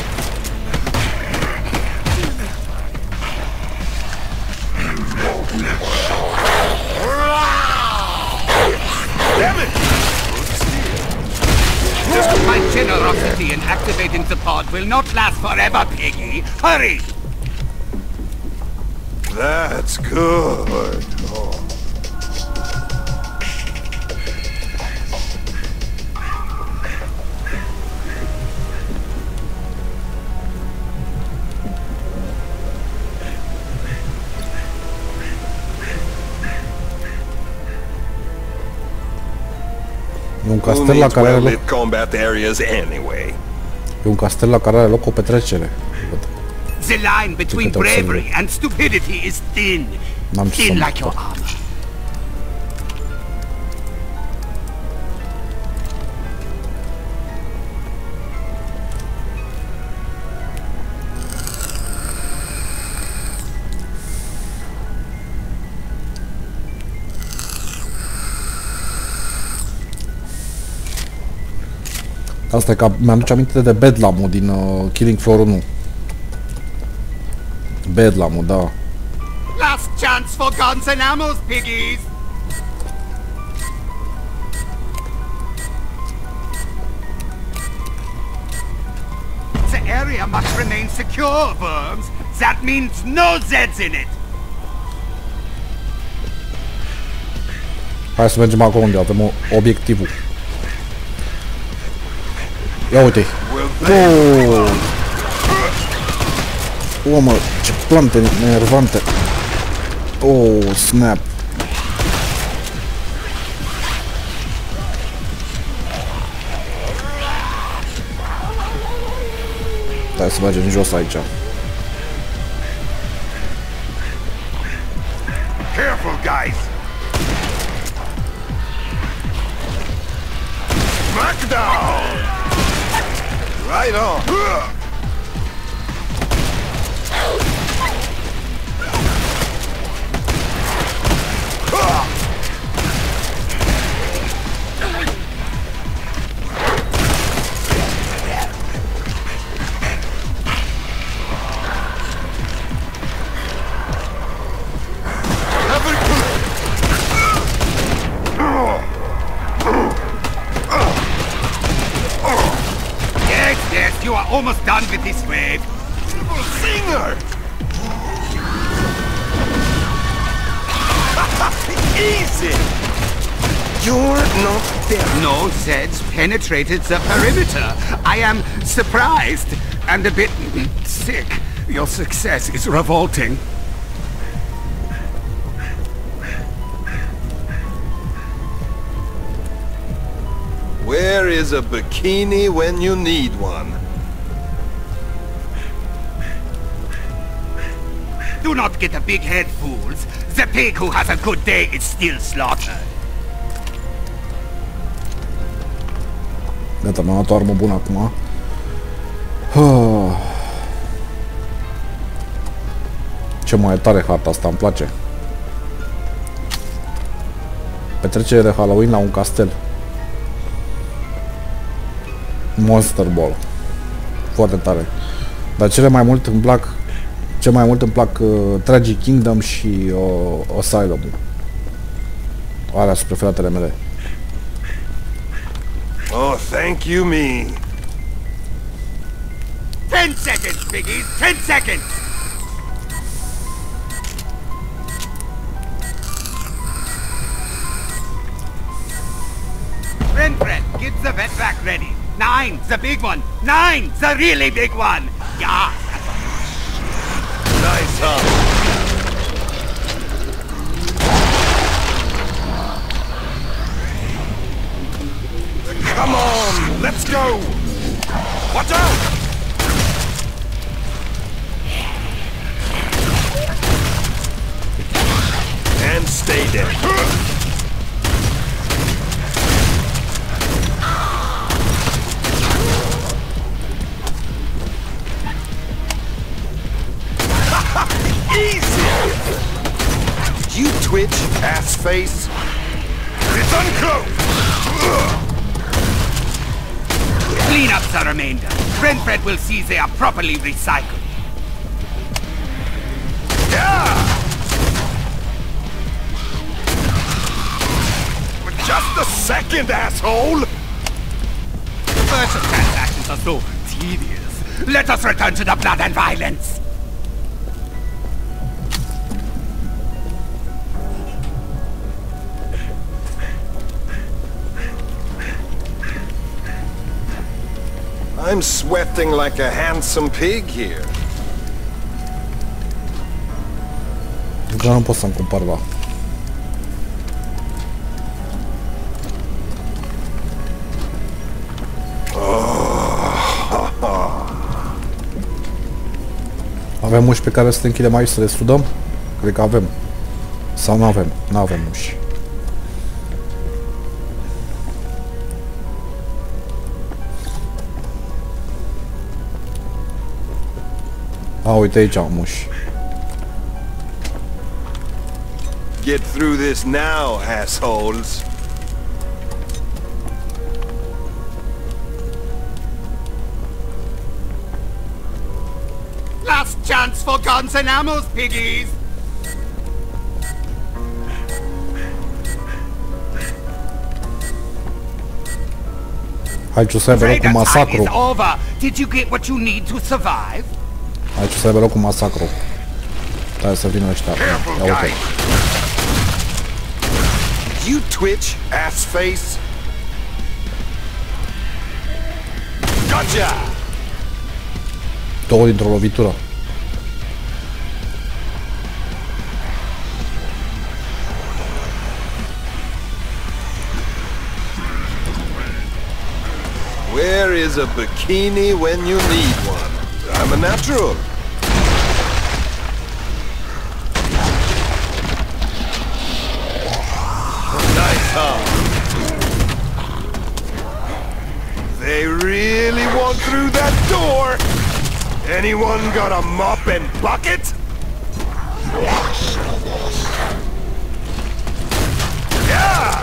Damn it! My generosity in activating the pod will not last forever, Piggy. Hurry! That's good. Oh. E un castel la care are loc. Combat areas anyway. E un castel la care are loc o petrecere. The line between bravery and stupidity is thin. Thin like your armor. Asta e ca, mi-aduce aminte de Bedlam-ul din uh, Killing Floor unu. Bedlam-ul, da. Last chance for guns and ammo, piggies! The area must remain secure, worms. That means no Zeds in it. Hai să mergem acolo unde avem o, obiectivul. Ia uite-i! Oh! O, mă, ce plante nervante! Oh, snap! Hai să mergem jos aici. Careful, guys! Smackdown! Right on! are almost done with this wave. Singer! Easy! You're not dead. No Zeds penetrated the perimeter. I am surprised and a bit sick. Your success is revolting. Where is a bikini when you need one? Do not get a big head, fools. The pig who has a good day is still slaughtered. Gata, mi-am luat o armă bună acum. Ce mai e tare harta asta, îmi place. Petrecere de Halloween la un castel. Monster Ball. Foarte tare. Dar cele mai mult îmi plac cel mai mult îmi plac uh, Tragic Kingdom și uh, Asylum. Alea sunt preferatele mele. Oh, thank you me. Ten seconds, piggies! Ten seconds! Renfred, get the vet back ready. Nine, the big one. Nine, the really big one. Yeah. Nice, huh? Come on, let's go! Watch out! And stay there. Easy! Did you twitch, ass face? It's unclosed! Clean up the remainder. Renfred will see they are properly recycled. Yeah! Just a second, asshole! Commercial transactions are so tedious. Let us return to the blood and violence. I'm sweating like a handsome pig here. Încă nu pot să-mi cumpăr la. Avem uși pe care să te închidem aici să le studăm? Cred că avem. Sau nu avem? Nu avem uși. A, uite aici am uși. Get through this now, assholes. Last chance for guns and ammo, piggies! Aici o să aibă loc un masacru. Is over. Did you get what you need to survive? Aici o să aibă loc un masacru. Trebuie să vină ăștia. Ia uite. You twitch, ass face. Gotcha! Două dintr-o lovitură. Where is a bikini when you need one? I'm a natural. Nice, huh? They really want through that door? Anyone got a mop and bucket? Yeah!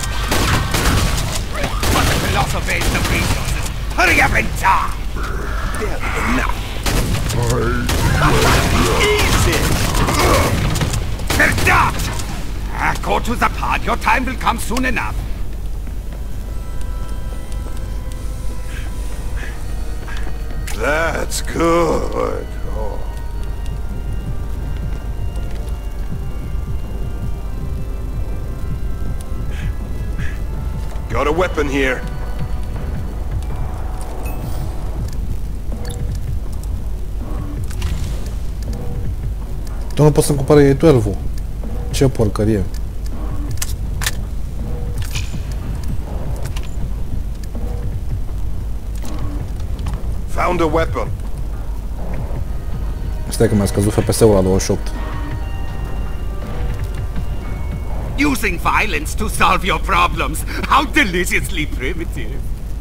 Lots of waste of resources. Hurry up and die! dead enough. Easy! Verdammt! Ah, go to the pod. Your time will come soon enough. That's good. Oh. Got a weapon here. Tu nu poți să-mi cumpări A doisprezece. Ce porcărie. Found a weapon. Stai că mi-a scăzut F P S-ul la douăzeci și opt. Using violence to solve your problems. How deliciously primitive.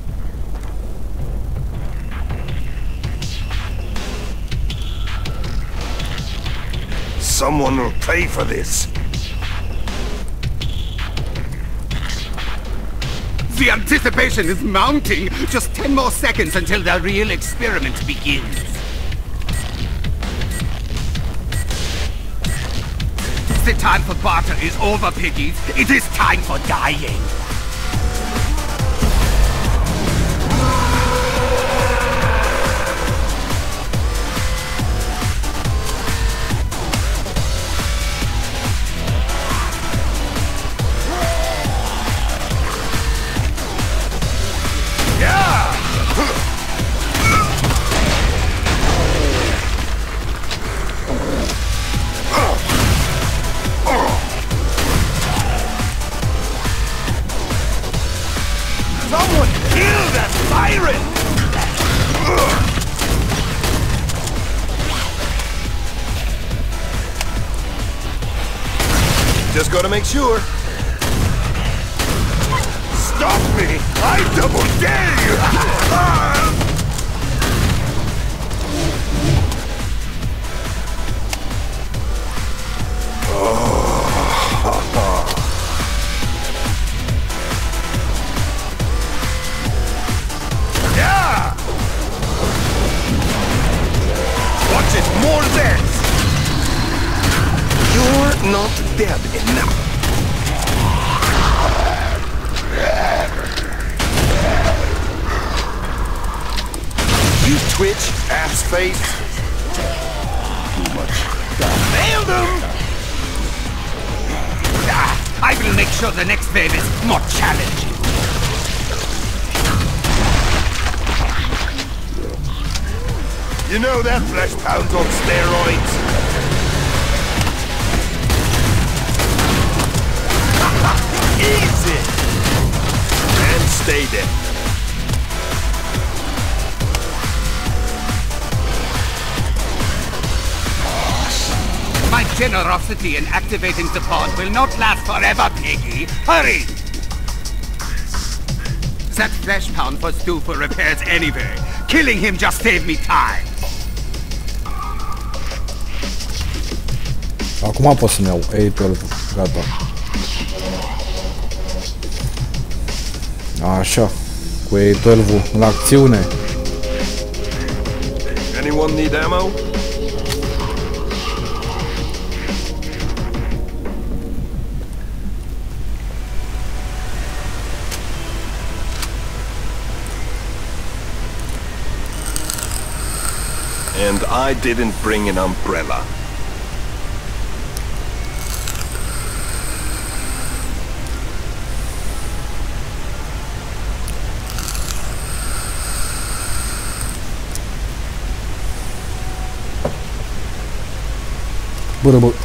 Someone will pay for this. The anticipation is mounting. Just ten more seconds until the real experiment begins. The time for barter is over, piggies. It is time for dying. Someone kill that siren! Just gotta make sure. Stop me! I double dare you! Yeah! Watch it, more deaths! You're not dead enough. You twitch, ass face. Too much. Nailed him! Ah, I will make sure the next wave is more challenging. You know that flesh pound's on steroids. Easy! And stay there. My generosity in activating the pod will not last forever, piggy. Hurry! That flesh pound was due for repairs anyway. Killing him just saved me time. Acum pot să-mi iau A doisprezece. Gata. Așa. Cu A doisprezece în acțiune. Anyone need ammo? And I didn't bring an umbrella. Bă, bă.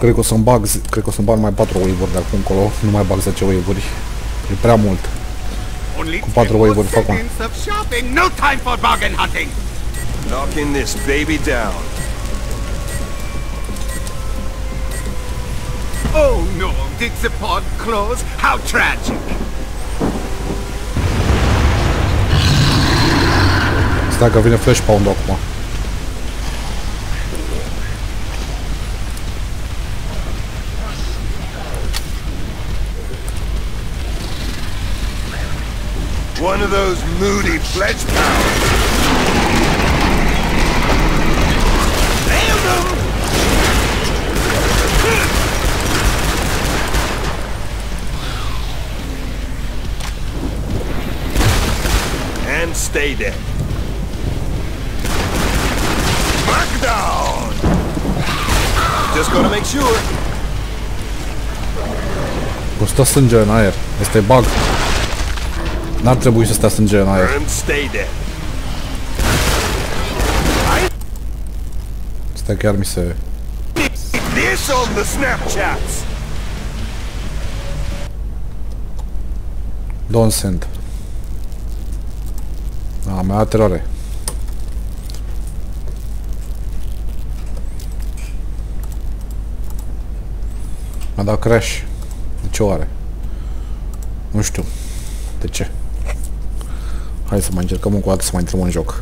Cred că o să-mi bag, cred că o să-mi bag mai patru wave-uri de acum încolo, nu mai bag zece wave-uri. E prea mult. Cu patru wave-uri fac una. No time for bargain hunting. Knocking this baby down. Oh no, did the pod close? How tragic. Stai că vine flash pound acum. One of those moody flesh pounds. Nailed him! And stay dead. Markdown! Just gonna make sure. O stă sânge în aer. Este bug. N-ar trebui să stea sânge în aer. And stay dead. Asta chiar mi se... This on the Snapchats. Don't send. A, mi-a dat teroare. Mi-a dat crash. De ce oare? Nu știu. De ce? Hai să mai încercăm încă o dată să mai intrăm în joc.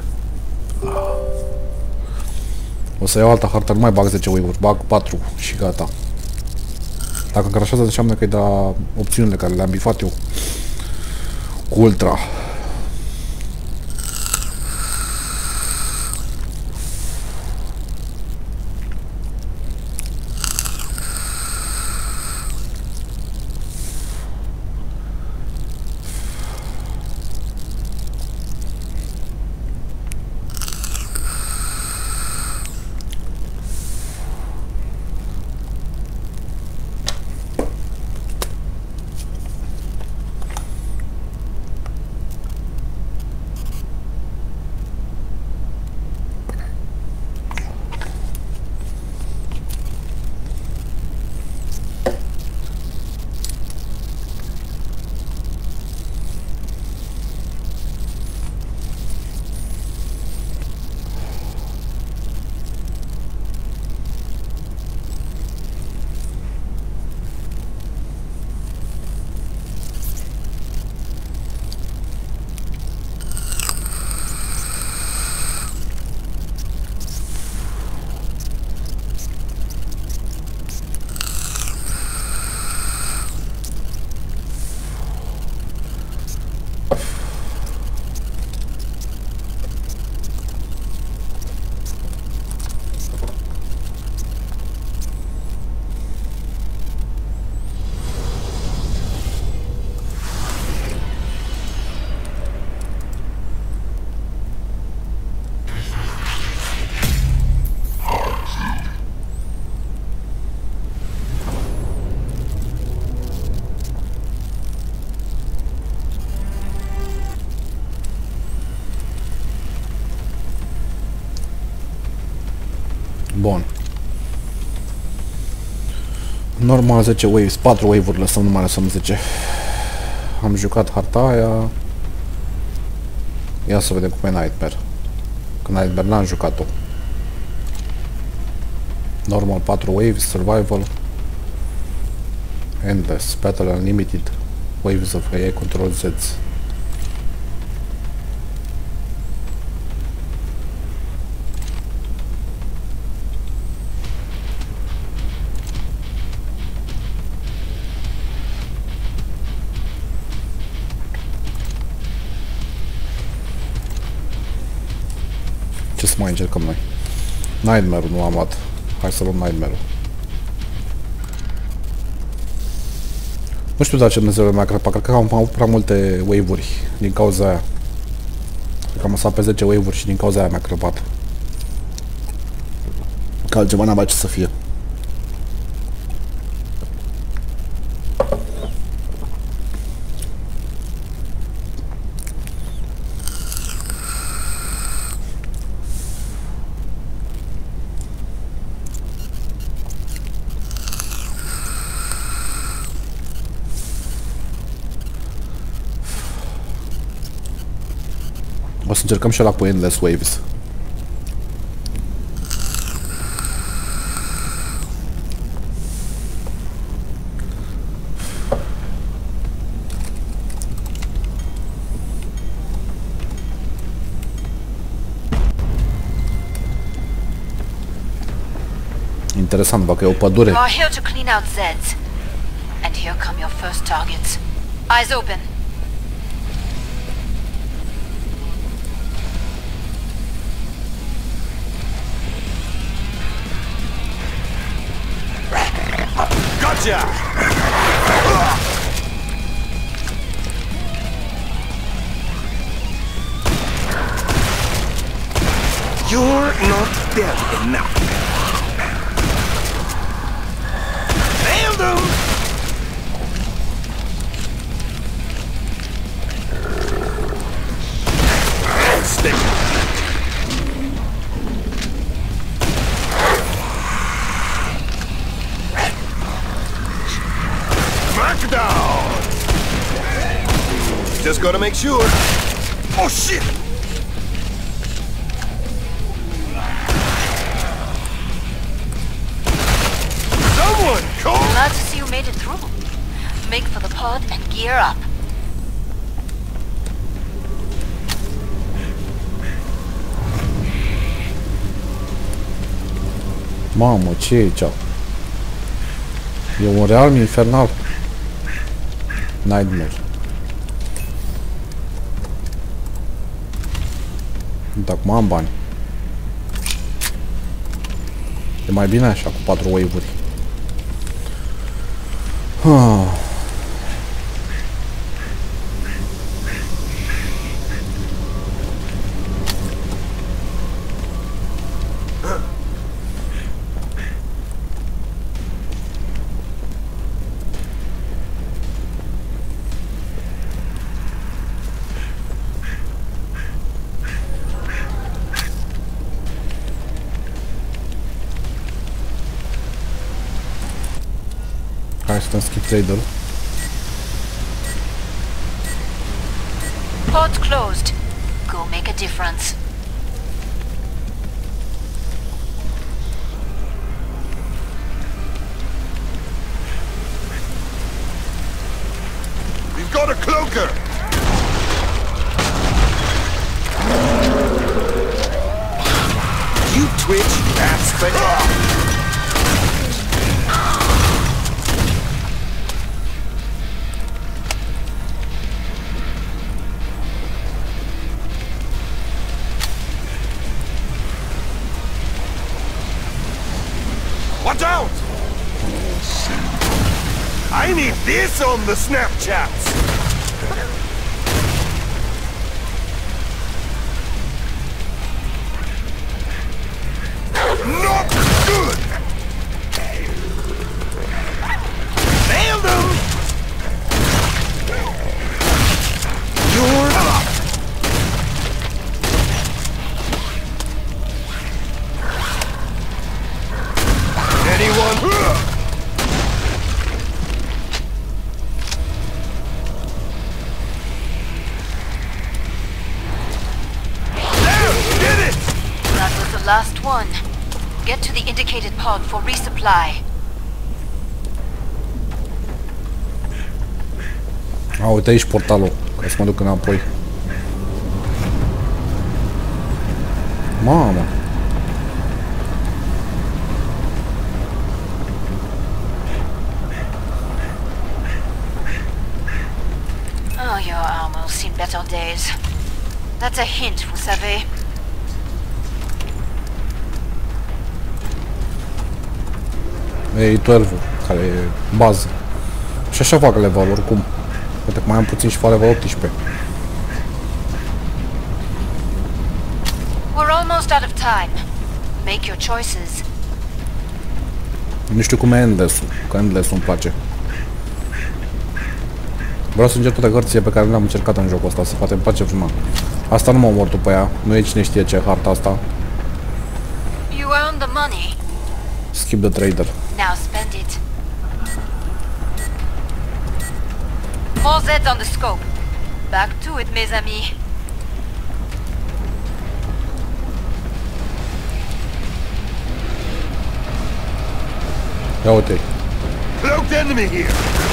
O să iau alta hartă, nu mai bag zece wave-uri, bag patru și gata. Dacă încrașează înseamnă că e de la opțiunile care le-am bifat eu cu ultra. Bun. Normal zece waves, patru wave-uri lăsăm, nu mai lăsăm zece. Am jucat harta aia. Ia să vedem cum e Nightmare. Că Nightmare n-am jucat-o. Normal patru waves, survival. Endless, battle unlimited. Waves of A I, control Z. Ce să mai încercăm noi? Nightmare-ul nu am luat. Hai să luăm Nightmare-ul. Nu știu de ce Dumnezeu mi-a crăpat. Cred că am avut prea multe wave-uri din cauza aia. Cred că am lăsat pe zece wave-uri și din cauza aia mi-a crăpat. Că altceva n-avea ce să fie. O să încercăm și ăla cu Endless Waves. Interesant, dacă e o pădure. You are here to clean out Zeds. And here come your first targets. Eyes open. Gotcha! You're not dead enough. Nailed him! Stick. Smackdown! Just gotta make sure. Oh shit! Someone call! Glad to see you made it through. Make for the pod and gear up. Mamă, ce e aici? E un realm infernal. Nightmare. Dacă am bani. E mai bine așa, cu patru wave-uri. Ah. Hai să skip trader. Pod's closed. Go make a difference. We've got a cloaker! You twitch, that's better! Watch out! I need this on the Snapchats! Not good! Nailed him! You're up! Anyone? There! Did it! That was the last one. Get to the indicated pod for resupply. A, uite aici portalul, ca să mă duc înapoi. Mamă! Oh, your armor's seen better days. That's a hint, vous savez. E doisprezece, care e bază. Și așa fac level oricum. Uite că mai am puțin și fac level optsprezece. We're almost out of time. Make your choices. Nu știu cum e Endless-ul, că Endless-ul îmi place. Vreau să încerc toate cărțile pe care le-am încercat în jocul ăsta, să poate îmi place vreuna. Asta nu mă omor după ea, nu e cine știe ce harta asta. You earn the money. Skip the trader. Now spend it. More Zeds on the scope. Back to it, mes amis. Ia uite. Cloaked enemy here.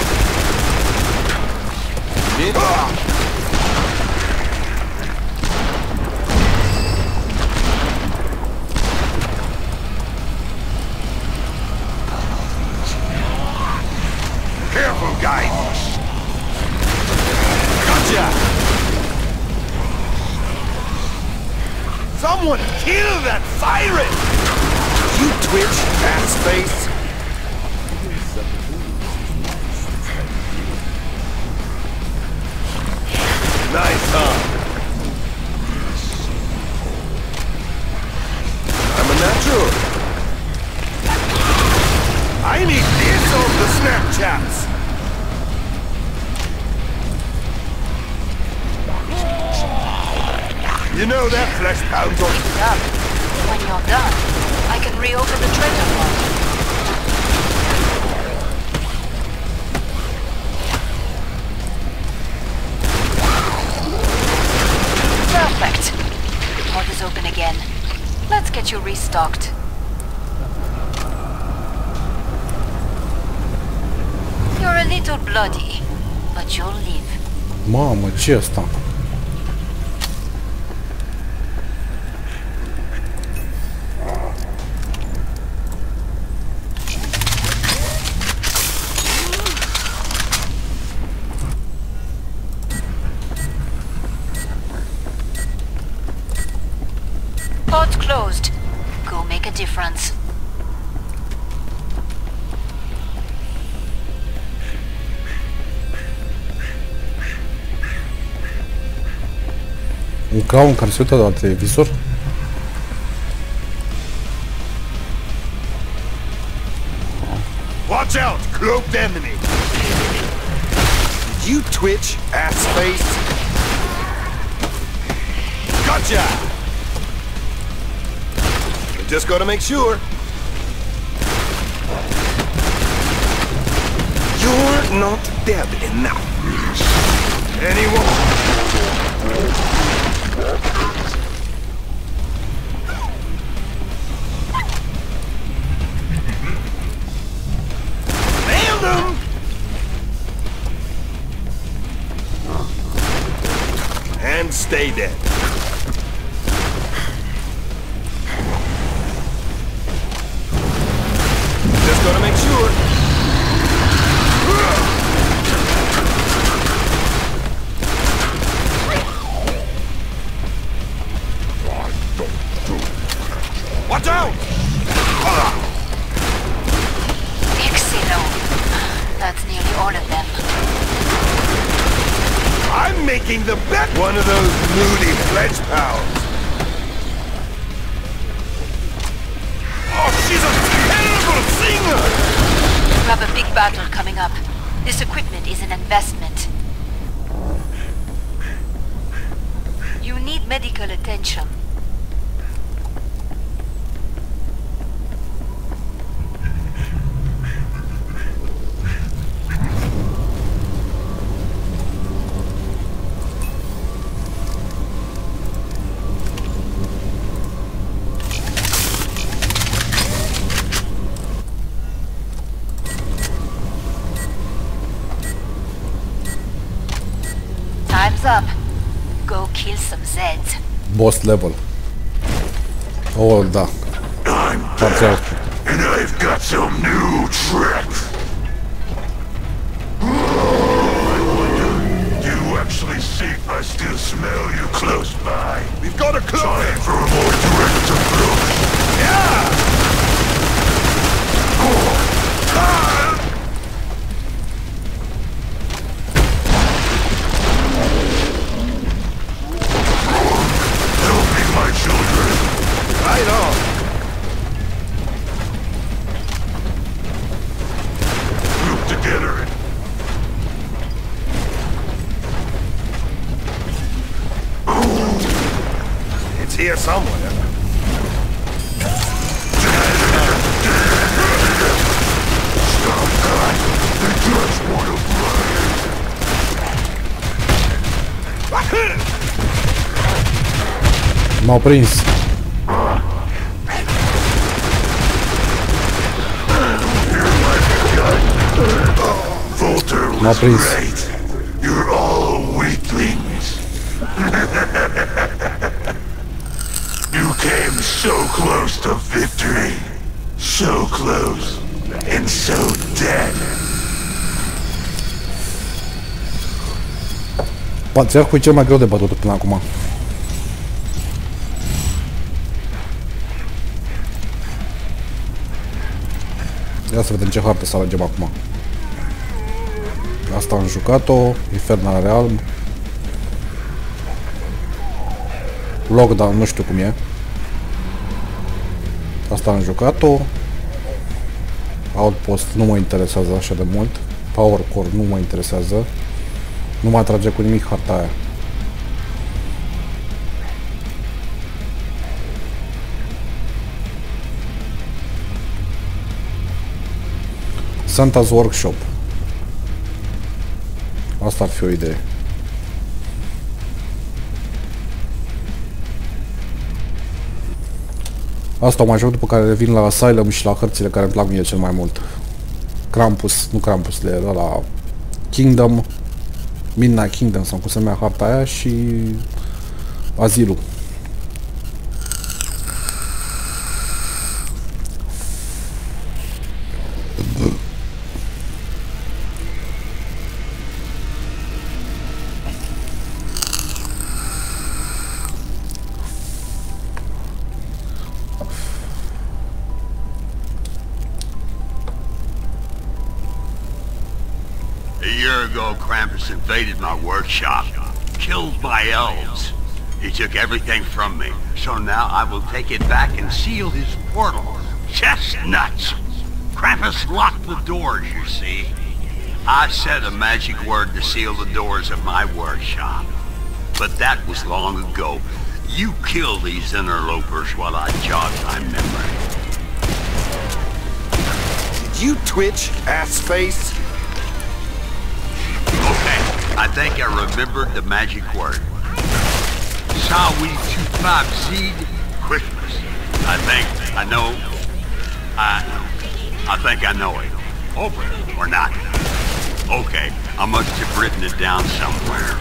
Ah! Careful, guys. Gotcha. Someone kill that siren! You twitch, ass face. Nice, huh? I'm a natural. I need this on the Snapchats. You know that flesh pound on Done. When you're done, I can reopen the treasure vault. Perfect. The pod is open again. Let's get you restocked. You're a little bloody, but you'll live. Mamă, ce asta? Pod's closed. Go make a difference. Un clown care se uită la televizor? Watch out, cloaked enemy. Did you twitch, ass face? Gotcha! Just gotta make sure. You're not dead enough. Anyone? Nailed him! And stay dead. Just gotta make sure. Watch out! Excellent. That's nearly all of them. I'm making the bet one of those moody pledge pals. Oh, she's a terrible singer! You have a big battle coming up. This equipment is an investment. You need medical attention. Time's up. Go kill some Zeds. Boss level. Oh, da. I'm Parțial. and I've got some new tricks. I wonder, do you actually see if I still smell you close by? We've got a cloak! Time for a more direct approach. Yeah! Ah! Help me, my children. Right on! Group together. It's here somewhere. Stop that. They just want to play. M-au prins. Hear my was prins. great. You're all weaklings. You came so close to victory. So close. And so dead. Patriarhul e cel mai greu de bătut până acum. Ia să vedem ce hartă să alegem acum. Asta am jucat-o, Infernal Realm. Lockdown, nu știu cum e. Asta am jucat-o. Outpost nu mă interesează așa de mult. Power Core nu mă interesează. Nu mă atrage cu nimic harta aia. Santa's Workshop. Asta ar fi o idee. Asta o mai joc, după care revin la Asylum și la hărțile care îmi plac mie cel mai mult. Krampus, nu Krampus, le la Kingdom, Midnight Kingdom sau cum se numea harta aia și Azilul. A year ago, Krampus invaded my workshop, killed my elves. He took everything from me, so now I will take it back and seal his portal. Chestnuts! Krampus locked the doors, you see. I said a magic word to seal the doors of my workshop. But that was long ago. You kill these interlopers while I jog my memory. Did you twitch, ass face? Okay, I think I remembered the magic word. Sawi two five seed Christmas. I think I know. I I think I know it. Open or not? Okay, I must have written it down somewhere.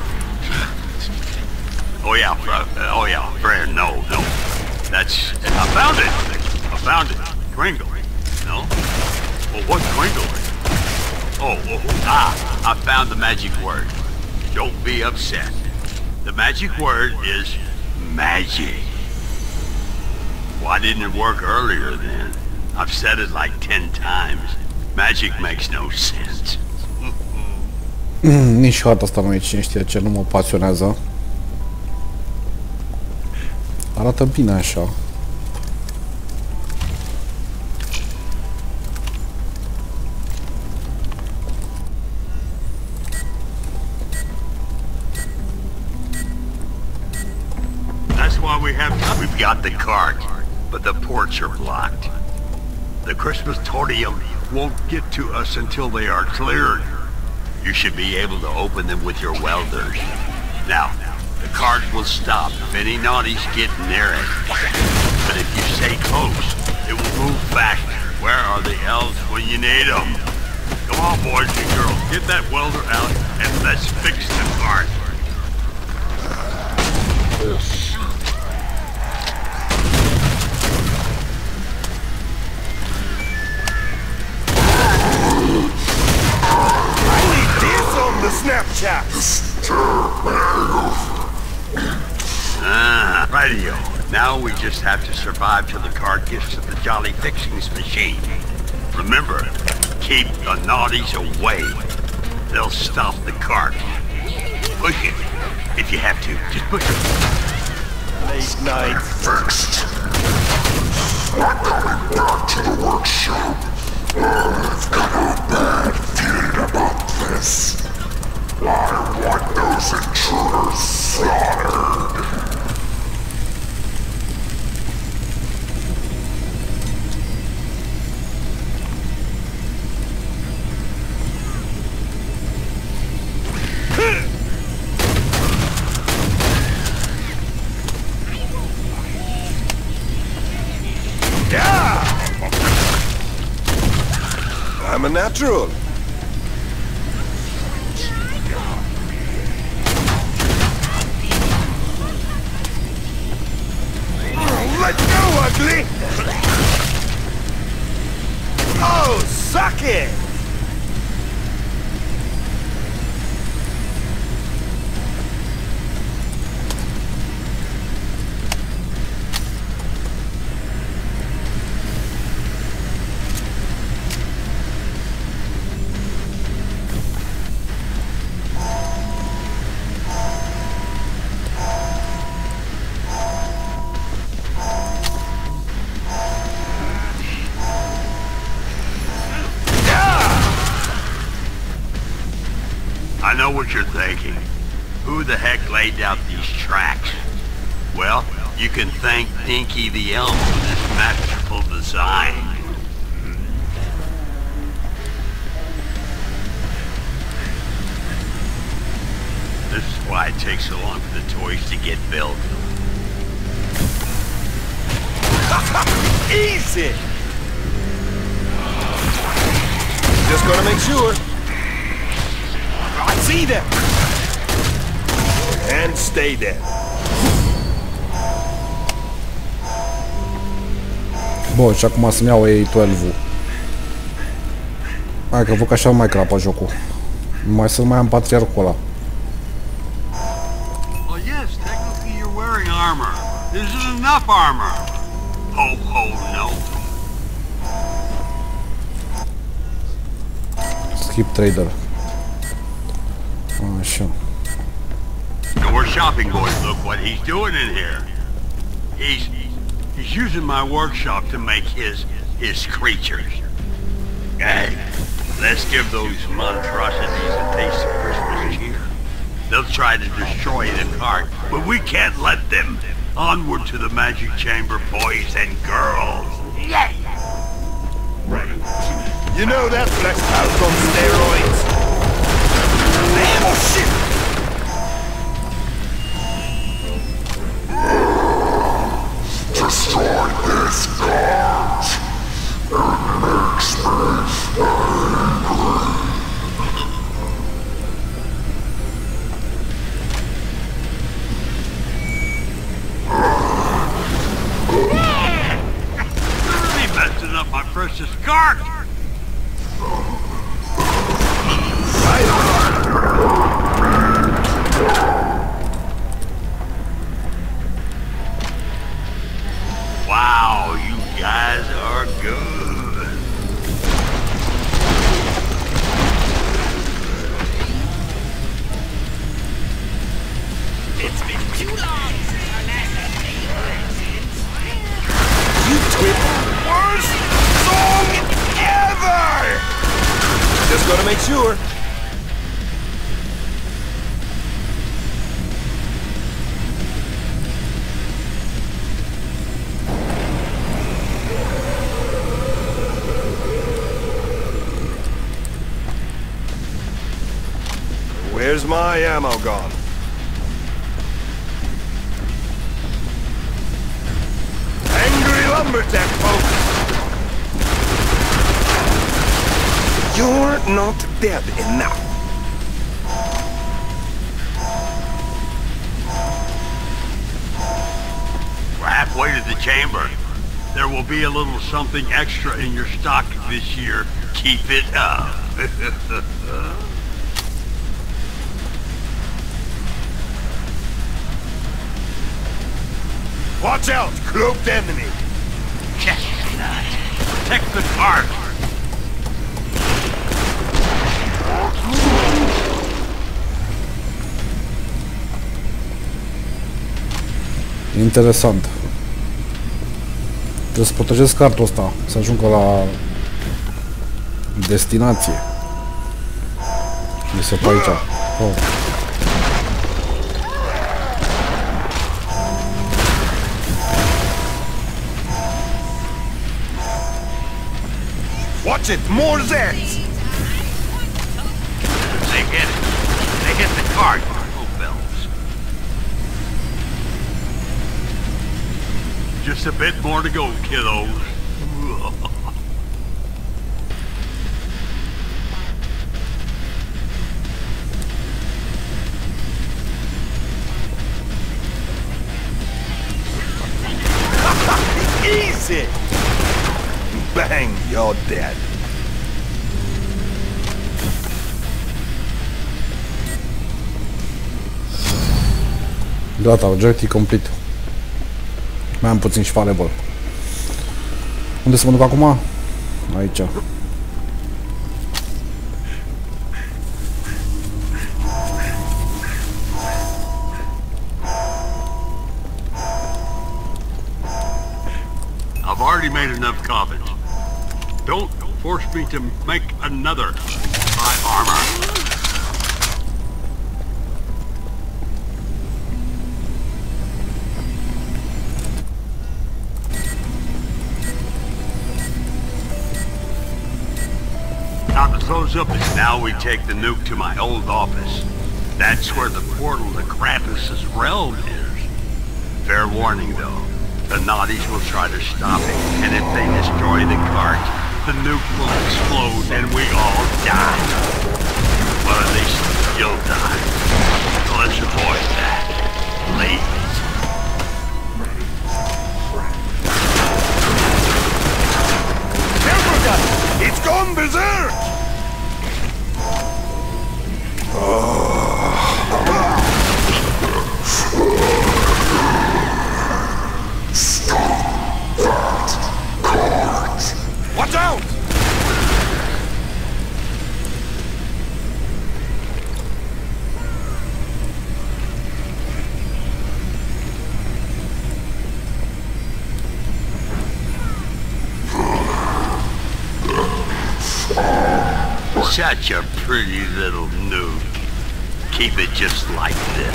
Oh yeah, uh, oh yeah, prayer. No, no. That's I found it. I found it. Kringle. No. Well, what's Kringle? Oh, oh, ah, I found the magic word. Don't be upset. The magic word is magic. Why didn't it work earlier then? I've said it like ten times. Magic makes no sense. Mm, nici harta asta nu e cine știe ce, nu mă pasionează. Arată bine așa. We have, we've got the cart, but the ports are blocked. The Christmas totem won't get to us until they are cleared. You should be able to open them with your welders. Now, the cart will stop if any naughties get near it. But if you stay close, it will move faster. Where are the elves when you need them? Come on, boys and girls, get that welder out and let's fix the cart. Snapchat! Ah, radio. Now we just have to survive till the cart gets to the Jolly Fixings machine. Remember, keep the naughties away. They'll stop the cart. Push it. If you have to, just push it. Late night. Fixed. We're going back to the workshop. I've got a bad feeling about this. I want those intruders slaughtered. Yeah! I'm a natural. ugly? Oh, suck it! I know what you're thinking. Who the heck laid out these tracks? Well, you can thank Dinky the Elm for this masterful design. This is why it takes so long for the toys to get built. Easy! Just gonna make sure. I see them! And stay there. Bun, și acum să-mi iau A doisprezece. Hai că văd că așa mai crapă jocul. Mai să mai am patriarhul ăla. Well, yes, technically you're wearing armor. Isn't enough armor. Ho, ho, no. Skip trader. Așa. And we're shopping, boys. Look what he's doing in here. He's he's using my workshop to make his his creatures. Hey, let's give those monstrosities a taste of Christmas cheer. They'll try to destroy the cart, but we can't let them. Onward to the magic chamber, boys and girls. Yeah. You know that flex house on steroids? Man, oh shit! Destroy this cart. It makes me angry. You're really messing up my precious cart. Wow, you guys are good. It's been too long since our last You twit! Worst song ever! Just gotta make sure. Where's my ammo gone? Angry lumberjack, folks! You're not dead enough. We're halfway to the chamber. There will be a little something extra in your stock this year. Keep it up. Watch out, cloaked enemy! Chestnut, protect the cart. Interesant. Trebuie să protejez cartul ăsta, să ajungă la destinație. Este pe aici. Oh. Watch it, more Zeds! They hit it. They hit the cart. Oh, bells. Just a bit more to go, kiddos. Easy! Easy! Bang, you're dead. Gata, objective complete. Mai am puțin și fireball. Unde să mă duc acum? Aici. I've already made enough coffins. Don't force me to make another. My armor. Now to close up is now we take the nuke to my old office. That's where the portal to Kratos' realm is. Fair warning though. The Nazis will try to stop it, and if they destroy the cart, the nuke will explode and we all die. But at least you'll die. So let's avoid that. Please. Careful, guys! It's gone berserk! Watch out! Such a pretty little nuke. Keep it just like this.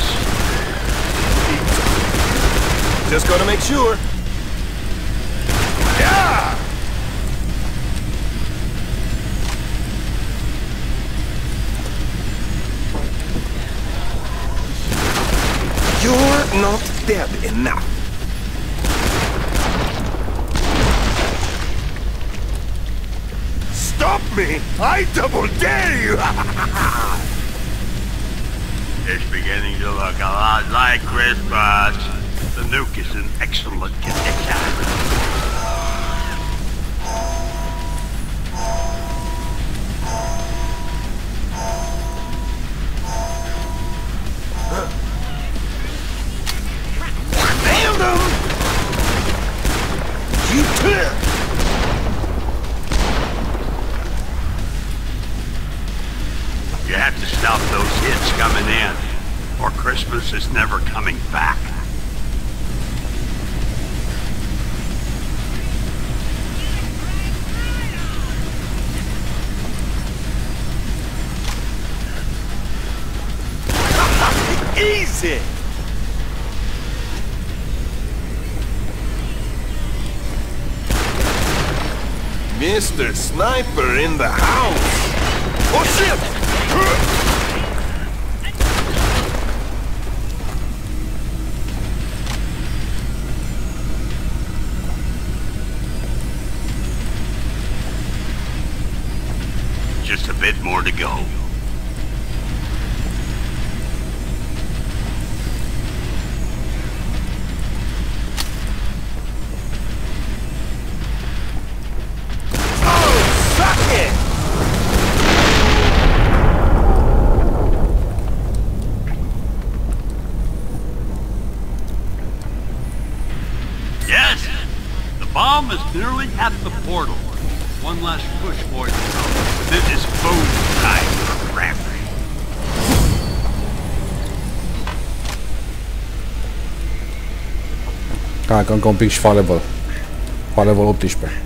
Just gotta make sure. Yeah! You're not dead enough. Stop me! I double dare you! It's beginning to look a lot like Christmas. The nuke is in excellent condition. Nailed him! You clear! You have to stop those hits coming in, or Christmas is never coming back. Easy! Mister Sniper in the house! Oh shit! Just a bit more to go. Bomb is nearly at the portal. One last push, boys and girls. This is food time for Kratos. Hai că încă un pic și fac level. Fac level optsprezece.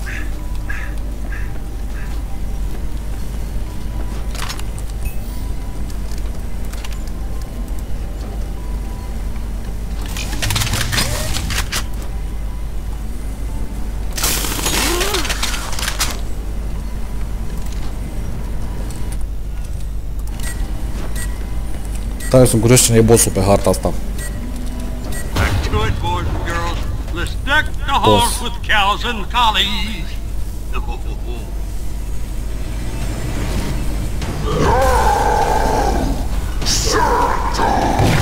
Tare sunt curios cine e bossul pe harta asta. Back to it, boys and girls. Let's deck the halls with cows and collies.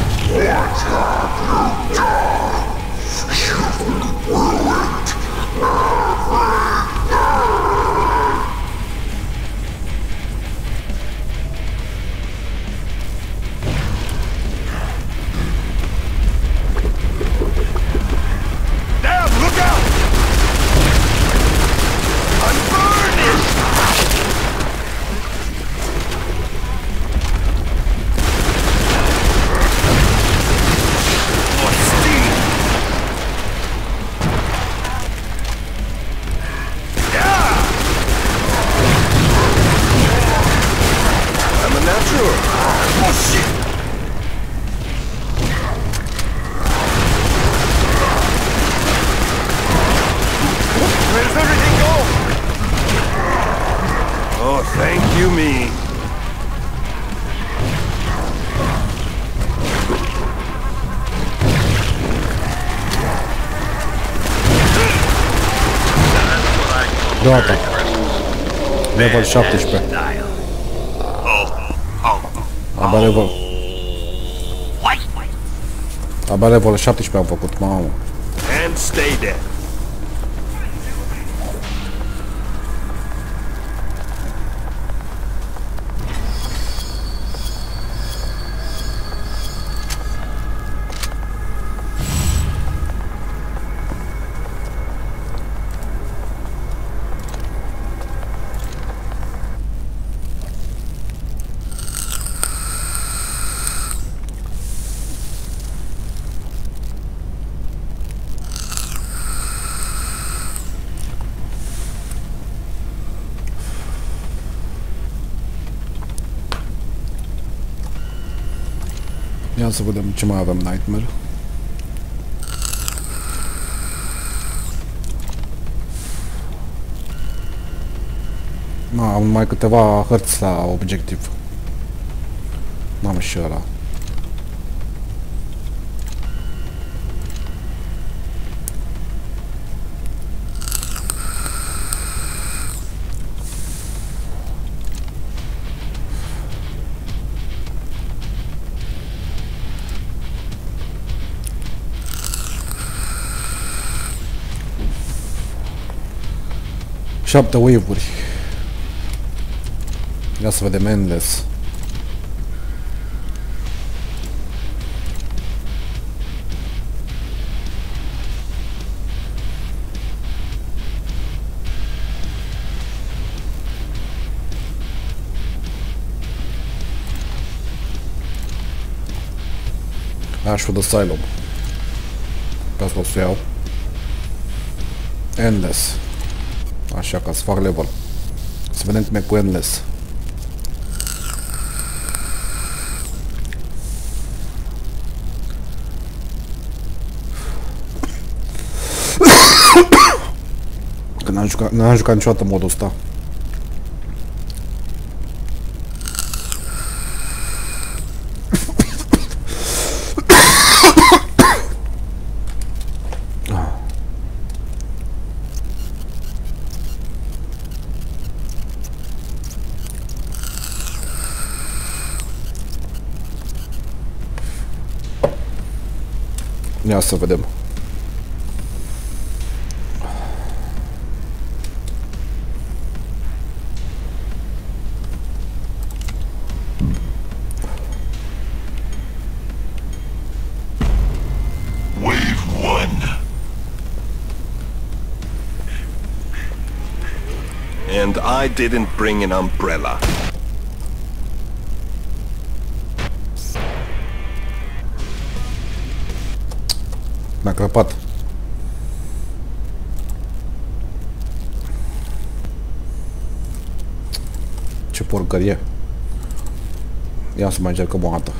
What have you done? You've ruined Thank you, me. Gata. Level șaptesprezece. Abia level... Abia level șaptesprezece am făcut, mamă. And stay dead. Ia să vedem ce mai avem Nightmare. Ma, am mai câteva hărți la obiectiv. N-am și ăla. Șapte wave-uri. Ia să vedem Endless. Ashwood Asylum. Pe asta o să iau. Endless. Așa, ca să fac level. Să vedem cum e cu Endless. Că n-am jucat, n-am jucat niciodată modul ăsta. Ia să vedem. Wave one. And I didn't bring an umbrella. Mi-a crăpat. Ce porcărie. Ia să mai încercăm o dată.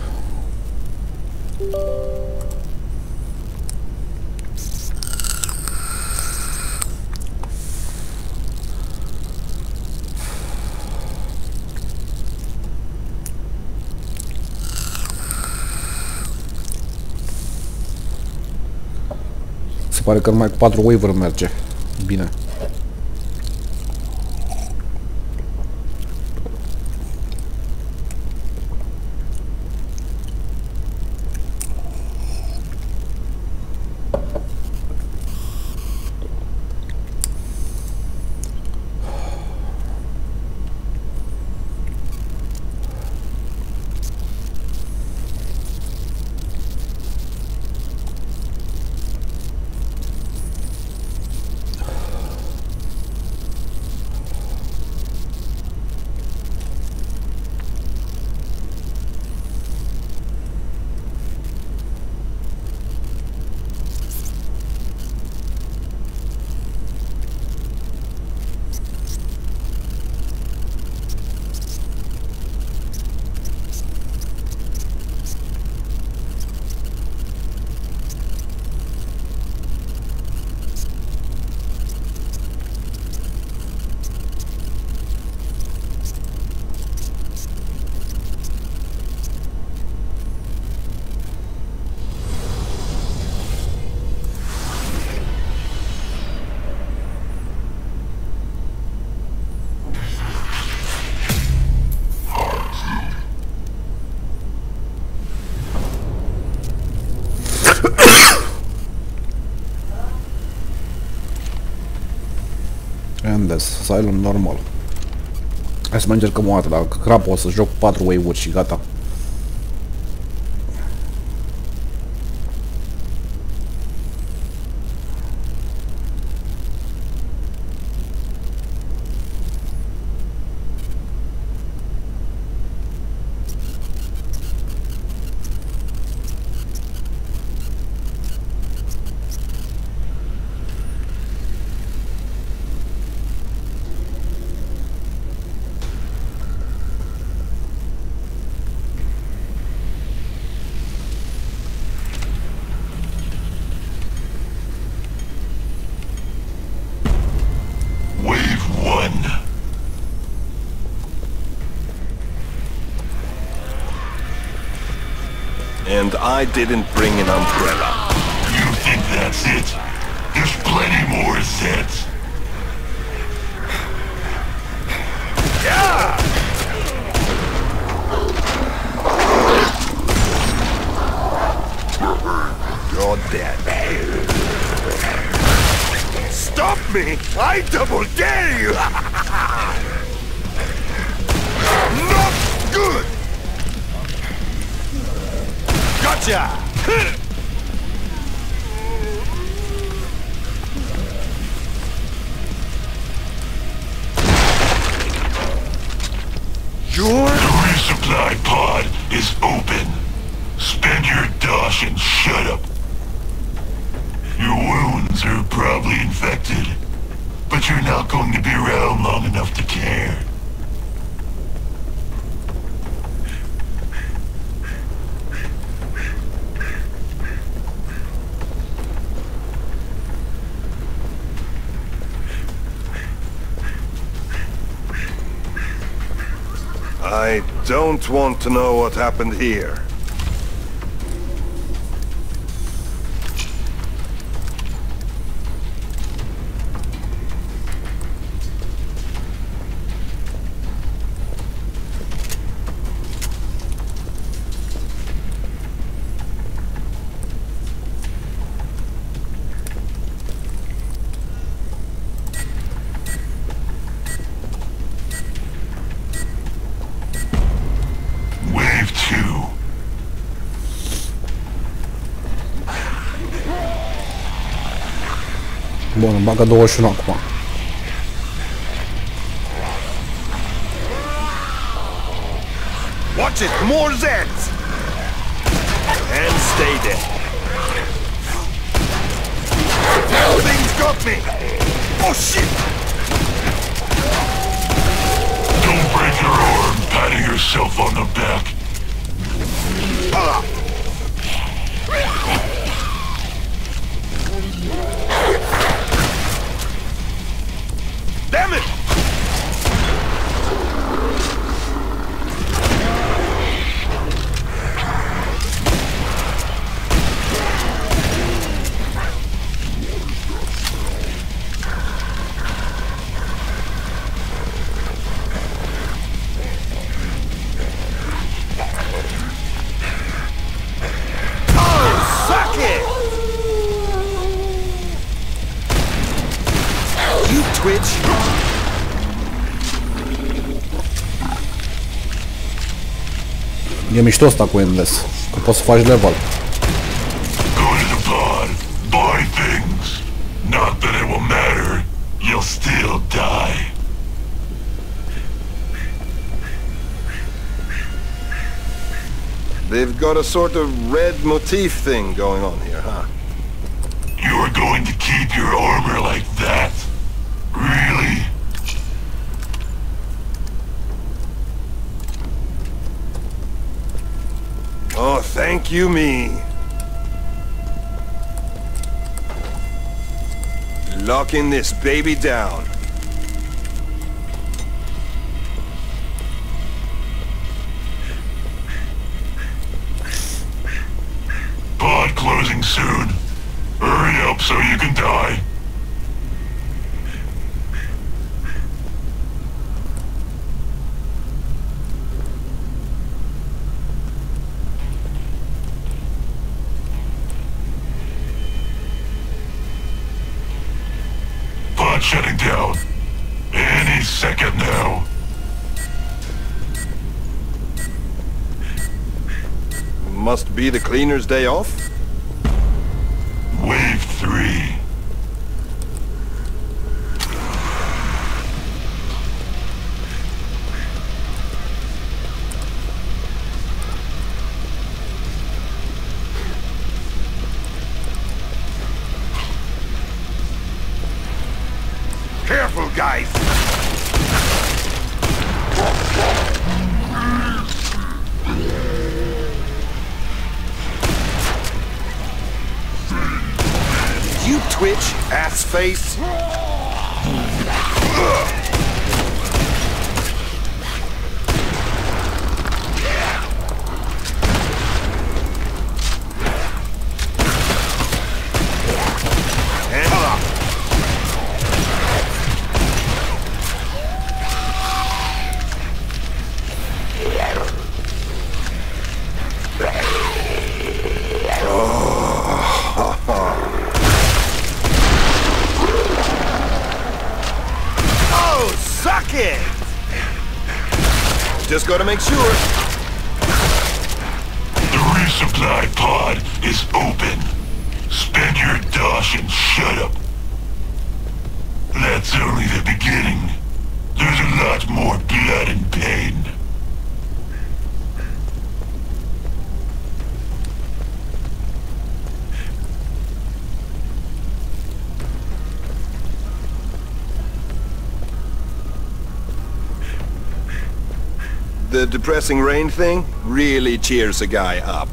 Se pare că numai cu patru wave-uri merge. Bine. endless, să ai normal. Hai să mai încercăm o dată, dacă crap o să joc patru wave-uri și gata. And I didn't bring an umbrella. You think that's it? There's plenty more sets. Yeah! You're dead. Stop me! I double dare you! Not good! Gotcha! Your The resupply pod is open. Spend your dosh and shut up. Your wounds are probably infected, but you're not going to be around long enough to care. I don't want to know what happened here. Bun, îmi bagă douăzeci și unu acum. Watch it! More Zeds! And stay there. Things got me! Oh shit! Don't break your arm patting yourself on the back. Ah! Damn it! Twitch. E mișto asta cu endless, că poți să faci level. Go to the pod, buy things. Not that it will matter. You'll still die. They've got a sort of red motif thing going on here, huh? You're going to keep your armor like that? Really? Oh, thank you, me. Locking this baby down. Pod closing soon. Hurry up so you can die. Pod shutting down. Any second now. Must be the cleaner's day off? Wave three. Careful, guys! You twitch, ass face! Handle up! Suck it! Just gotta make sure. The resupply pod is open. Spend your dosh and shut up. That's only the beginning. There's a lot more blood and pain. The depressing rain thing really cheers a guy up.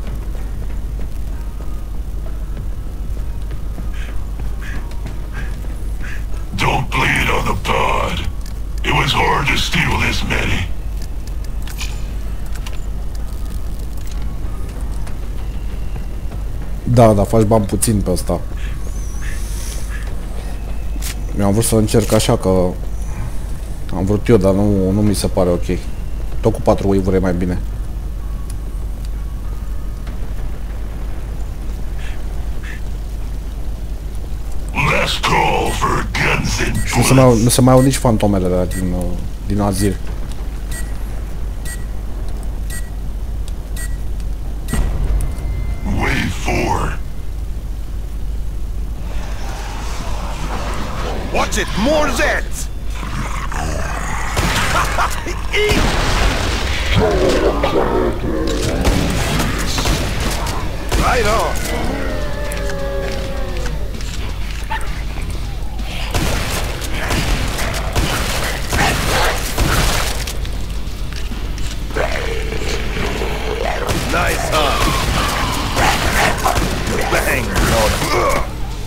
Don't blame it on the pod. It was hard to steal this many. Da, dar faci bani puțin pe asta. Mi-am vrut să încerc așa că am vrut eu, dar nu, nu mi se pare ok. Tot cu patru wave-uri e mai bine. Last call for guns and Nu se mai, nu se mai au nici fantomele alea din, din azil. Wave four. Watch it, more Zeds! Eat! Right on! Nice, huh? Bang! Lord.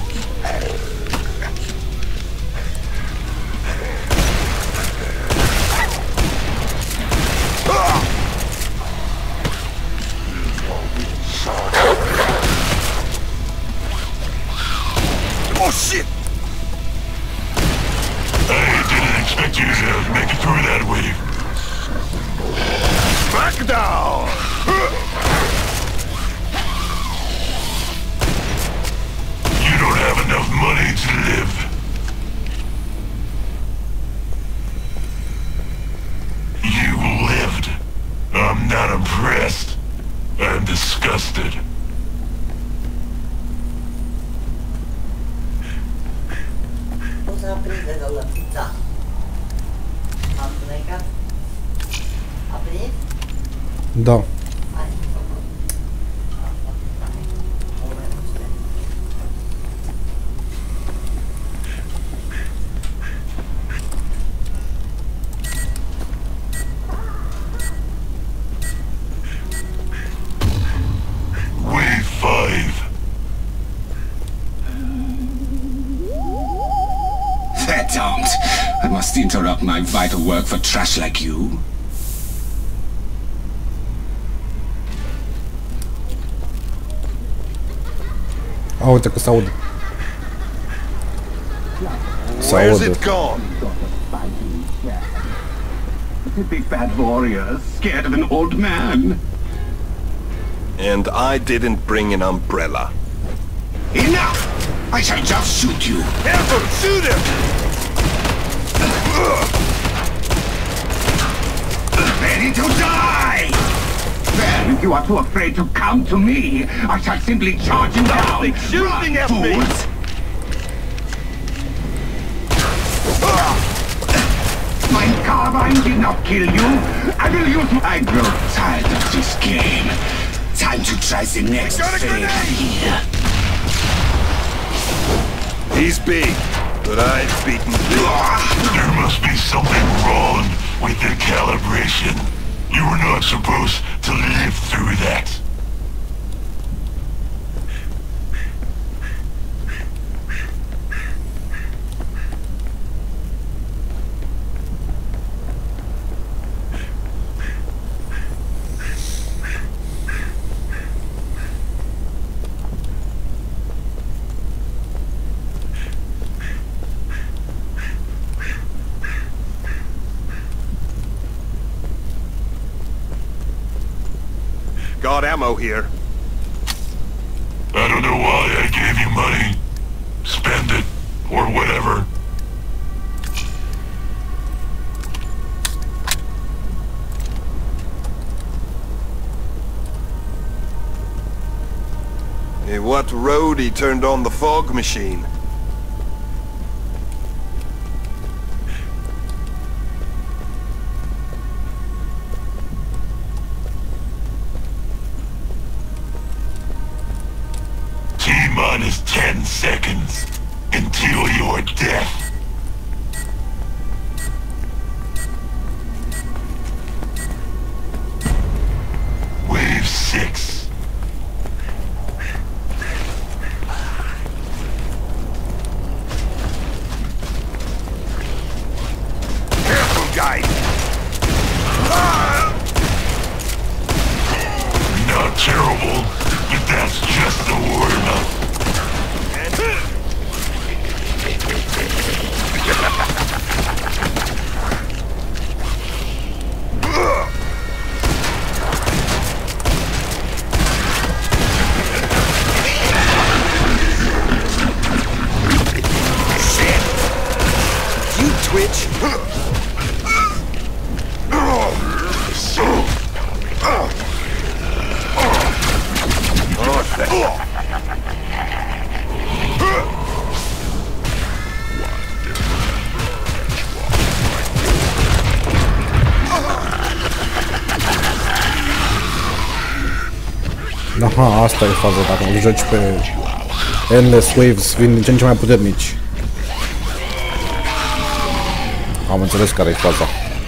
Oh shit! I didn't expect you to make it through that wave. Back down! You don't have enough money to live. You lived. I'm not impressed. I'm disgusted. O să aprinde de la pizza. Am plecat. A prins? Da. Hai. Wave five. Don't. I must interrupt my vital work for trash like you. A, uite că se aude. Se Where's aude. it gone? The big bad warrior, scared of an old man. And I didn't bring an umbrella. Enough! I shall just shoot you. Careful! Shoot him! ready to die! Then, if you are too afraid to come to me, I shall simply charge you down! Shooting at me! Fools! My carbine did not kill you. I will use my... I grow tired of this game. Time to try the next phase here. He's big, but I've beaten big. There must be something wrong with the calibration. You were not supposed to live through that. Got ammo here. I don't know why I gave you money. Spend it, or whatever. Hey, what road he turned on the fog machine? T-minus ten seconds until your death. Wave six. Careful, guys! Not terrible, but that's just the warm-up. You twitch! Aha, asta e faza, dacă îl joci pe Endless Waves, vin din ce în ce mai puternici. Am înțeles care e faza.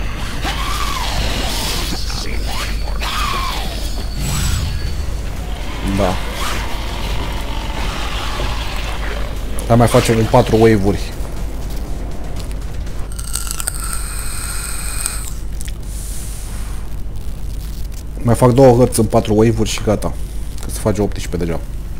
Da. Dar mai facem în patru wave-uri. Mai fac două hărți în patru wave-uri și gata. Că se face optsprezece deja.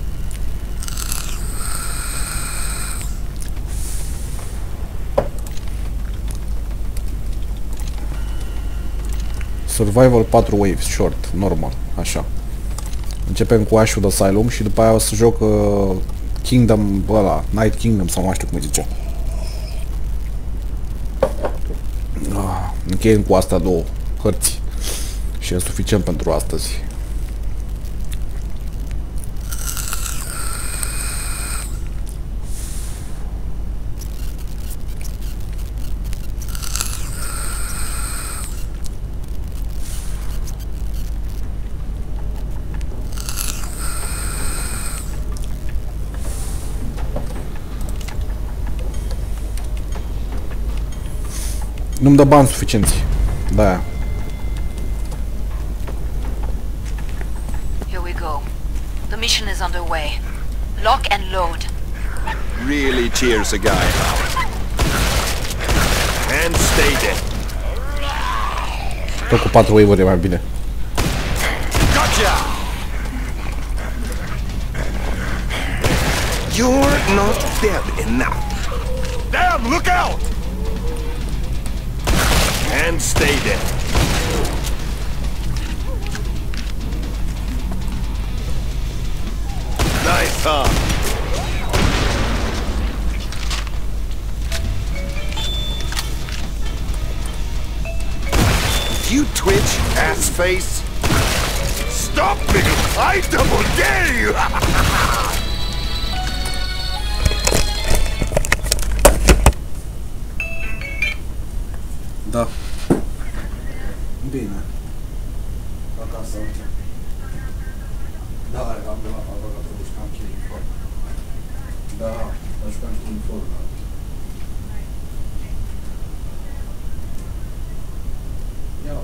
Survival patru waves, short, normal, așa. Începem cu Ashwood Asylum și după aia o să joc uh, Kingdom, ăla, Night Kingdom sau nu știu cum îi zice. Ah, încheiem cu astea două hărți și e suficient pentru astăzi. Nu-mi dă bani suficienți. Da. Here we go. The mission is underway. Lock and load. Really cheers a guy. And stay dead. Tot cu patru wave-uri e mai bine. Gotcha! You're not dead enough. Damn, look out! And stay dead. Nice, huh? If you twitch, ass face? Stop me! I double dare you! Da. Bine. Acasă, uite. Da, am de la avocatul, deci cam Killing Floor. Da, deci cam Killing Floor. Ia,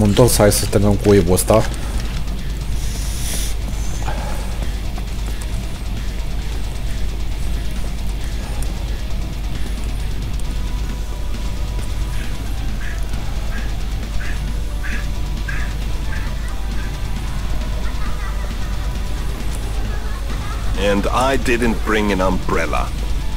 întors, hai să terminăm cu wave-ul ăsta. And I didn't bring an umbrella.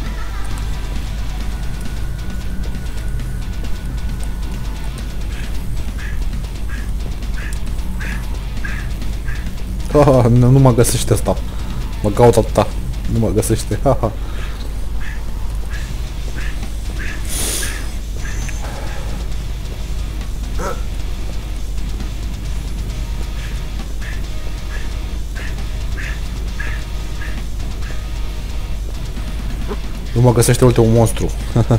Haha, nu, nu mă găsește asta. Mă caut atâta. Nu mă găsește. Haha. Nu mă găsește ultimul monstru.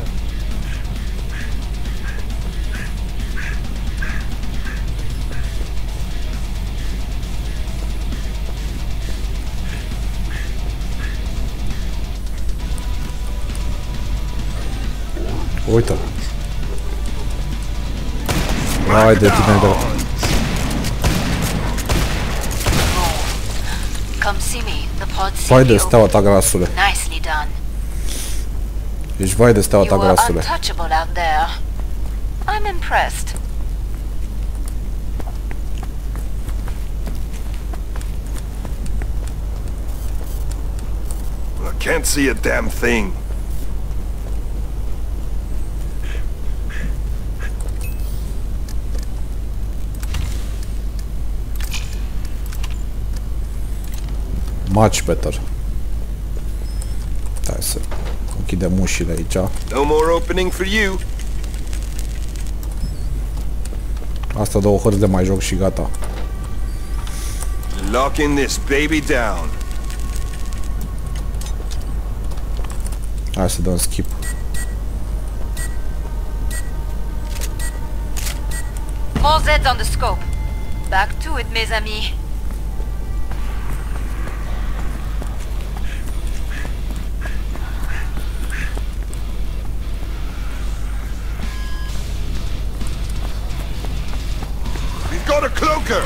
Uite. Hai de tine de... Come see me. The pod Vai de seemed steaua open. ta, grasule. Nicely done. Ești vai de steaua ta, You were grasule. untouchable out there. I'm impressed. I can't see a damn thing. Much better. Hai să închidem ușile aici. No more opening for you. Asta două hărți de mai joc și gata. Locking this baby down. Hai să dăm skip. More Zeds on the scope. Back to it, mes amis. We've got a cloaker.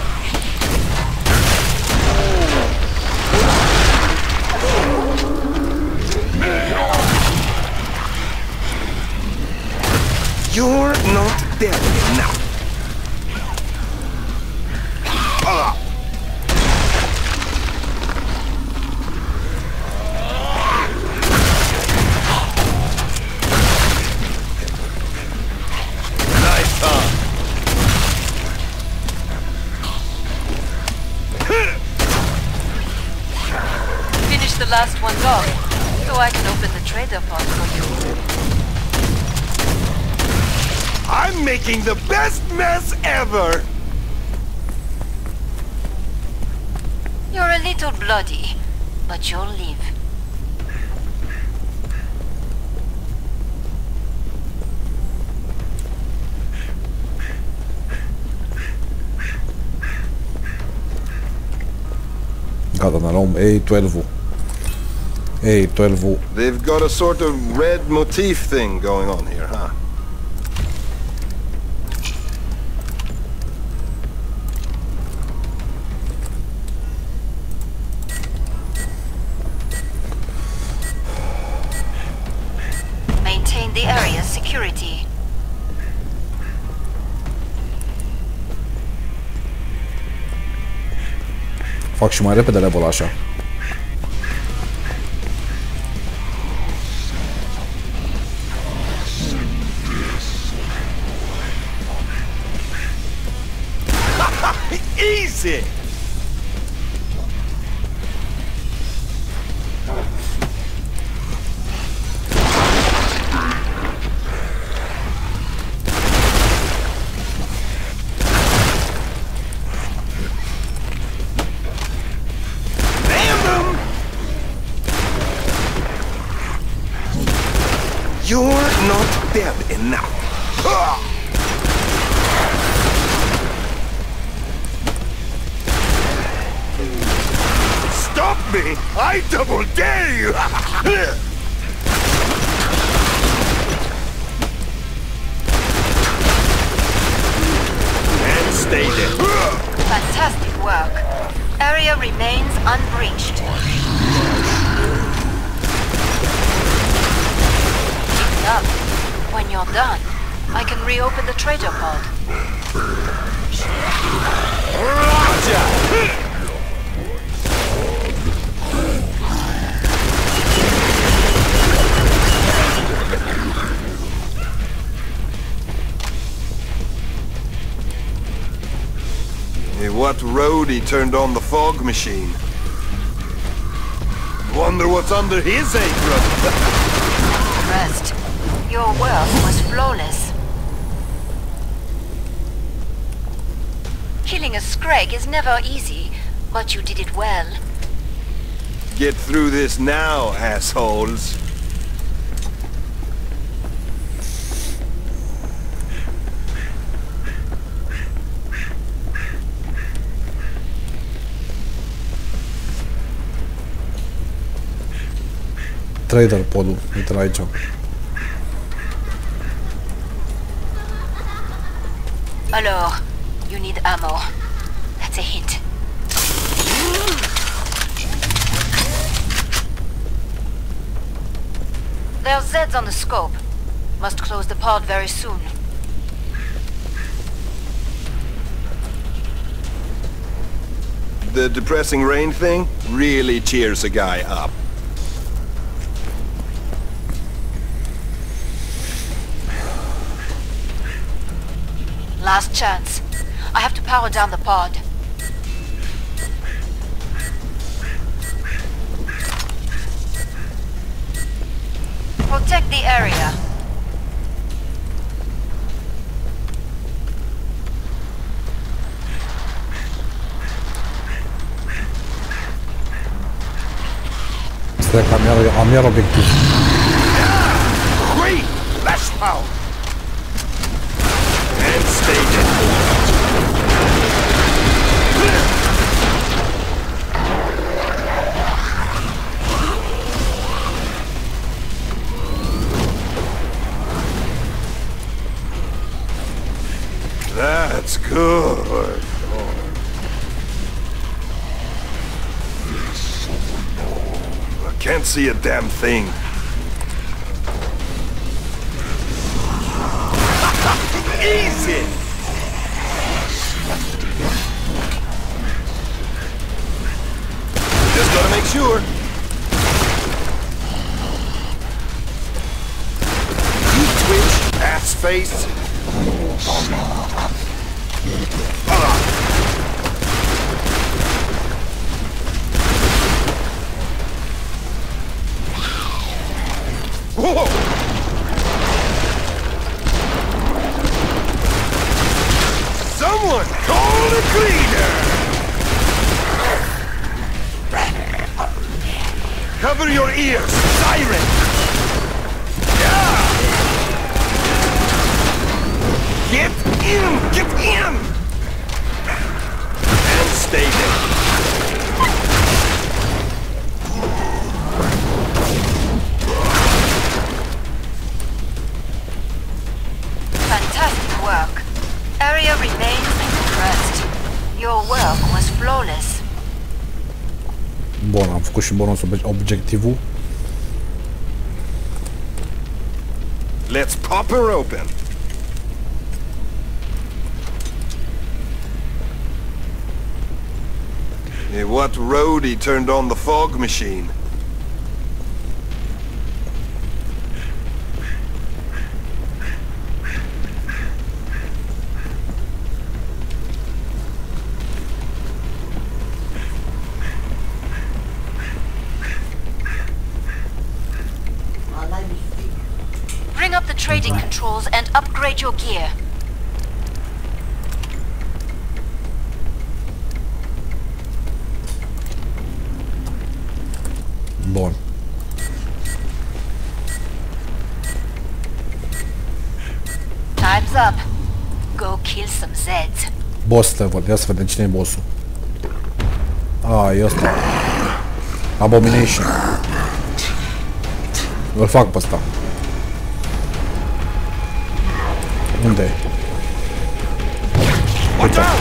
You're not dead now. Ah. Nice, huh? Finish the last ones off, so I can open the trader pod for you. I'm making the best mess ever! You're a little bloody, but you'll live. Gata, ne luăm A doisprezece. A doisprezece. They've got a sort of red motif thing going on here, huh? Maintain the area's security. Fac și mai repede level așa. Easy! You're not dead enough. Ah! Stop me! I double dare you! And stay there. Fantastic work. Area remains unbreached. Keep it up. When you're done, I can reopen the trader pod. Roger! Hey, what roadie turned on the fog machine? Wonder what's under his apron. Rest. Your work was flawless. Killing a Scrag is never easy, but you did it well. Get through this now, assholes. Trader podul, uite-l aici. Alors, you need ammo. That's a hint. There's Zeds on the scope. Must close the pod very soon. The depressing rain thing really cheers a guy up. Last chance. I have to power down the pod. Protect the area. Stai că am iar, am iar obiectiv. Wait! Let's power! And stay there. That's good. I can't see a damn thing. Easy! Just gotta make sure. You twitch, ass face. Ah. Whoa! Someone call the cleaner! Cover your ears, siren! Yeah! Get in! Get in! And stay there. Fantastic work. Area remains impressed. Your work was flawless. Bun, am făcut și bonusul obiectivul. Let's pop her open. Hey, what roadie turned on the fog machine? Bring up the trading controls and upgrade your gear. Bun. Time's up. Go kill some Zeds. Boss level, ia să vedem cine e bossul. A, e ăsta. Abomination. Îl fac pe ăsta. Unde e? pe cea.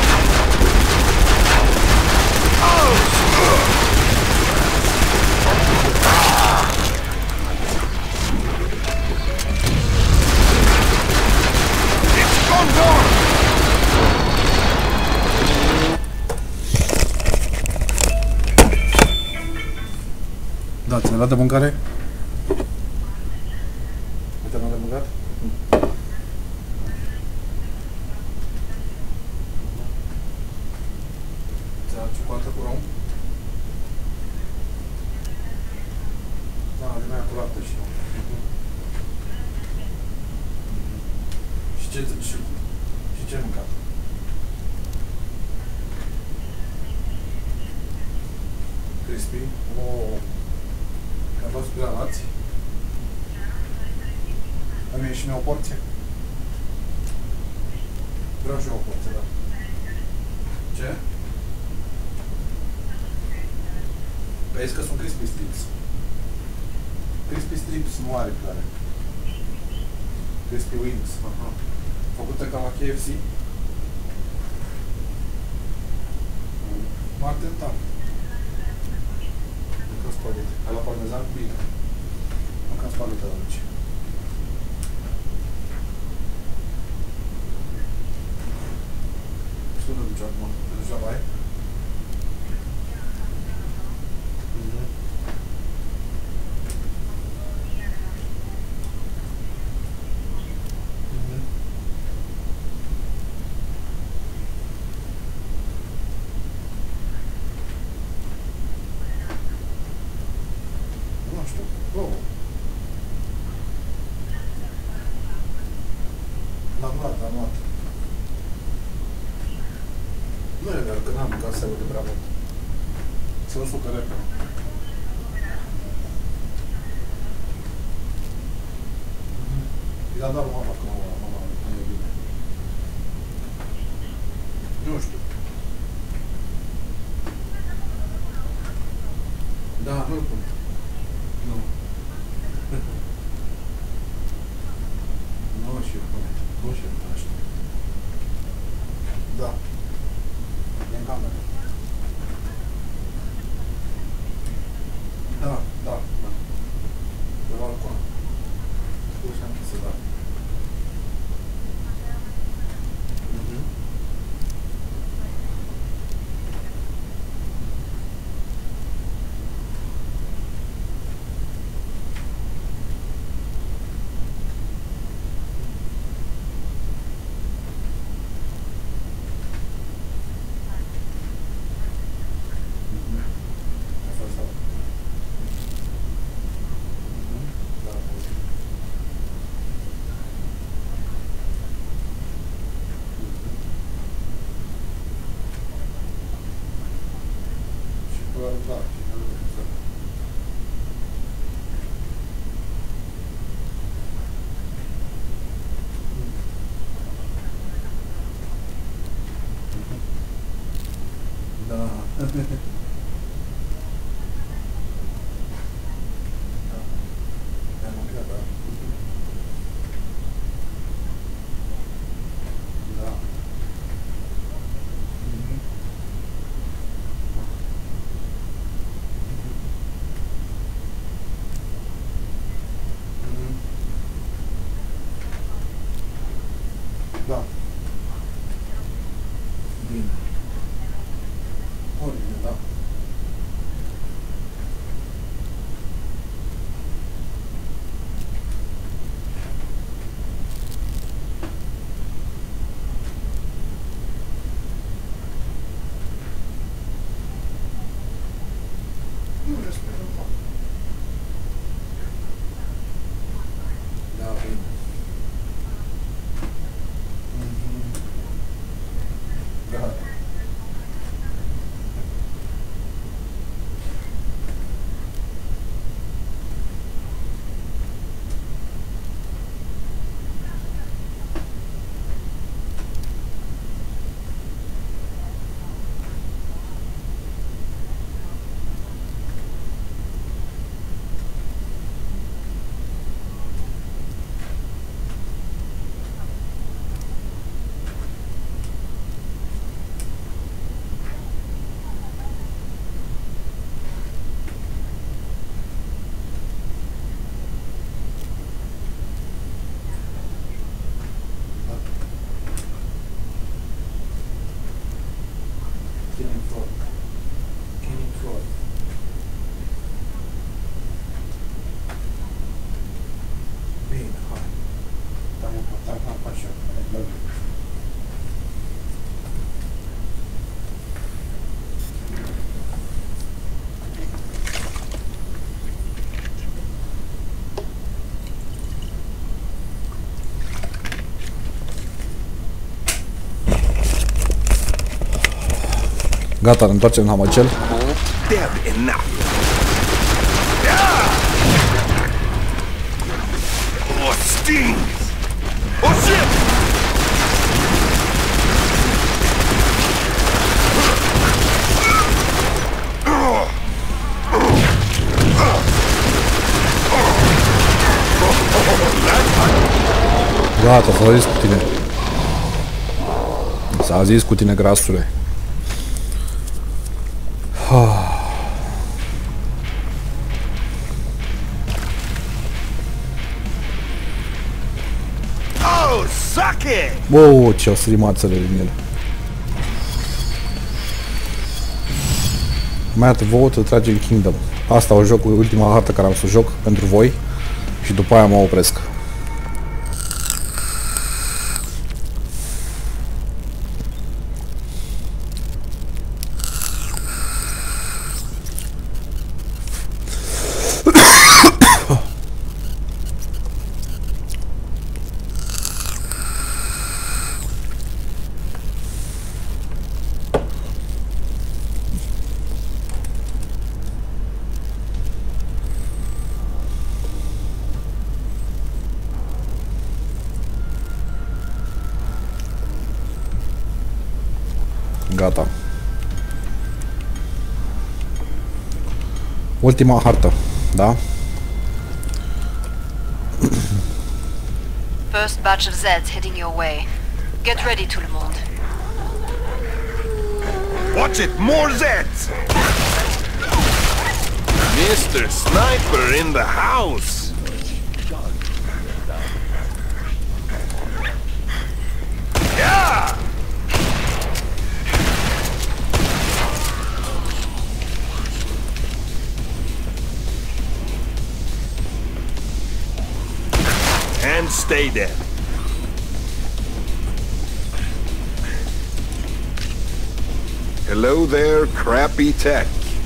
Da, ți-ai luat de mâncare? Uite, m-am de mâncat? Ți-a ciocolată cu rom? Da, din aia cu lapte și eu. Și ce, și, și ce ai mâncat? Crispy? Oh. Ai fost granați? Îmi ieși mie o porție? Vreau și eu o porție, da. Ce? Păi zici că sunt crispy strips. Crispy strips nu are care. Crispy wings. Aha. Făcute ca la K F C. M-ar tenta. Mâncăm spaghetti. Ca la parmezan, bine. Mâncăm spaghetti de aici. Și tu ne duci acum? Te duci la baie? Mhm. Mhm. Nu știu, plouă. L-am luat, l-am luat. Nu e doar că n-am mâncat seară de prea mult. Se usucă repede. I-a dat mama că mama, mama nu e bine. Nu știu. Da, nu-l pun. Nu. Nu și-l pune. Nu și-l pune așa. Da. E în cameră. Da, da, da. Pe balcon. Ușa închisă, da. Mhm. Da, da. Am mâncat, da. Da. Mhm. Da. Bine. Ordine, da. Nu respirăm. Da, bine. Da. Killing floor. Killing floor. Bine, hai. Dăm un atac la așa. I love you. Gata, ne întoarcem la Hamacel. Dead enough. Oh, stings! Oh, shit! Gata, s-a zis cu tine. S-a zis cu tine, grasule. Oh, suck it! Wow, ce-au sărit mațele din ele. Mai atât vouă să tragem Kingdom. Asta o joc, ultima hartă care am să o joc pentru voi. Și după aia mă opresc. Gata. Ultima hartă, da? First batch of Zeds heading your way. Get ready, tout le monde. Watch it, more Zeds! Mister Sniper in the house! Yeah! And stay dead. Hello there, crappy tech.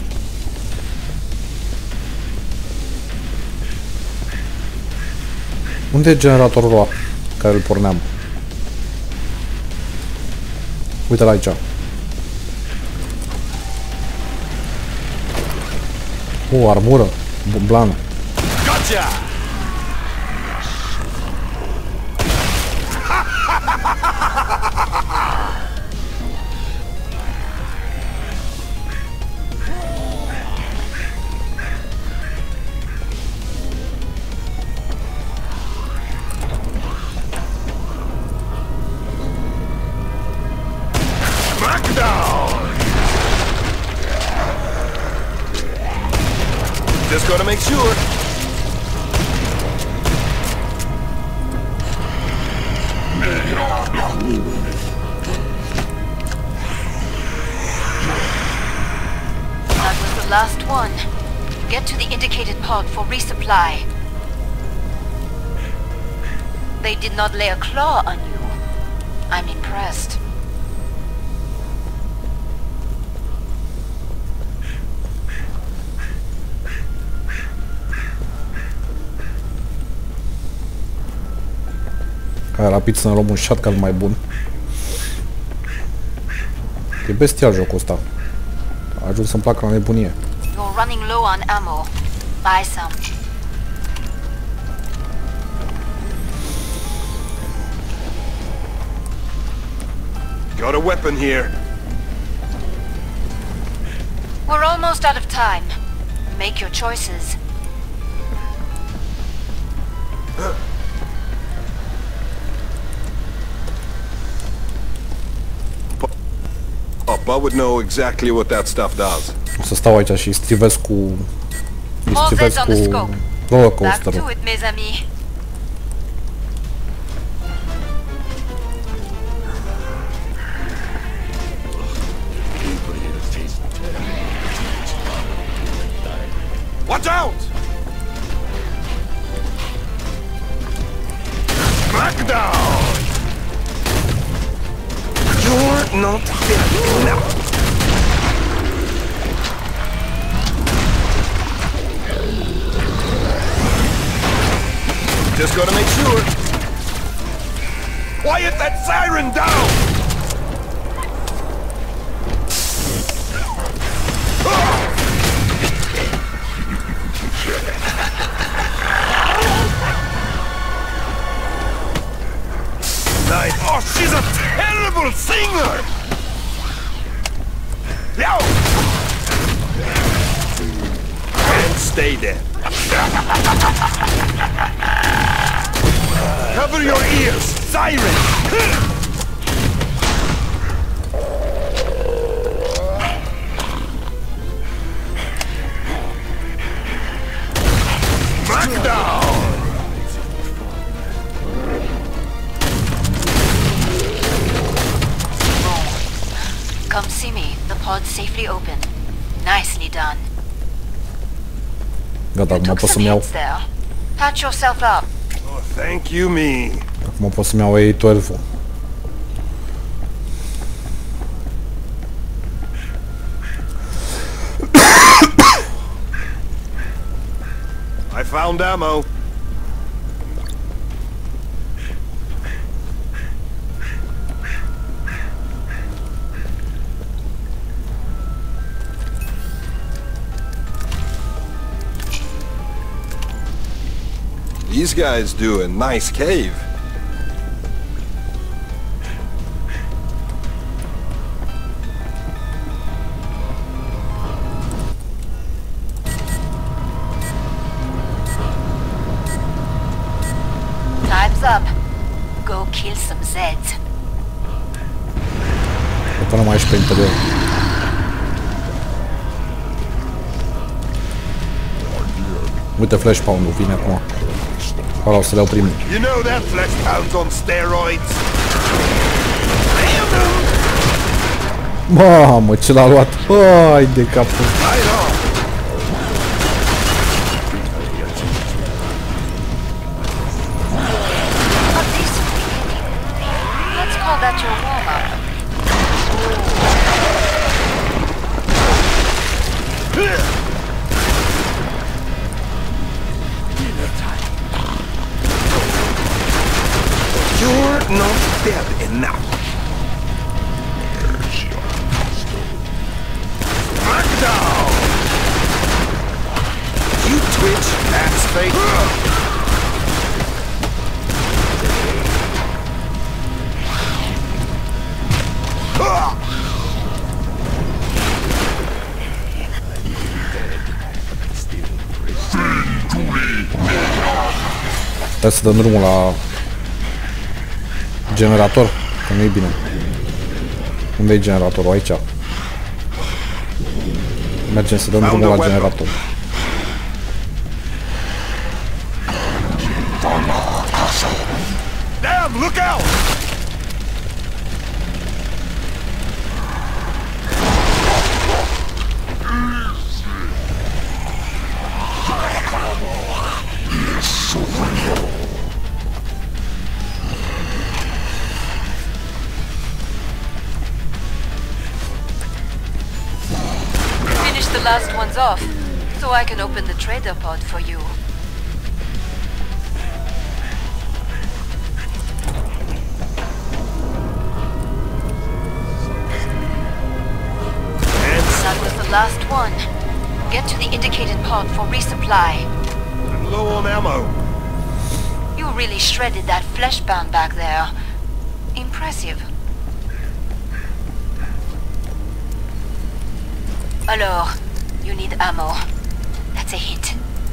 Unde e generatorul ăla care îl porneam? Uite-l aici. O, armură blană. Gotcha! Just gotta make sure. That was the last one. Get to the indicated pod for resupply. They did not lay a claw on you. I'm impressed. Ca rapid să ne luăm un shotgun mai bun. E bestial jocul ăsta. A ajuns să-mi placă la nebunie. You're running low on ammo. Buy some. Got a weapon here. We're almost out of time. Make your choices. Papa would know exactly what that stuff does. O să stau aici și strivesc cu... Îi strivesc cu Back to it, mes amis. gonna make sure. Quiet that siren down! Nice. Oh, she's a terrible singer! Yo! And stay there. Cover your ears, siren! Back down! Come see me. The pod's safely open. Nicely done. Gata, You acum took pot some să-mi iau. hits there. Patch yourself up. Oh, thank you, me. Acum pot să-mi iau A doisprezece. I found ammo. These guys do a nice cave. Time's up. Go kill some Zeds. Până mai ești pe interior. Uite, flash pound-ul vine acum. Ăla o să le iau primul. You know that flesh pound's on steroids. Mamă, ce l-a luat! Hai de capul! Right on. A decent beginning. Let's call that your warm-up. You're not dead enough. Back down. You twitch, ass face. Trebuie să dăm drumul la generator, că nu e bine. Unde e generatorul? Aici. Mergem să dăm drumul la generator. Damn, look out! Finish the last ones off, so I can open the trader pod for you. That was the last one. Get to the indicated pod for resupply. I'm low on ammo. You really shredded that flesh bound back there. Impressive. Alors, you need ammo. That's a hint.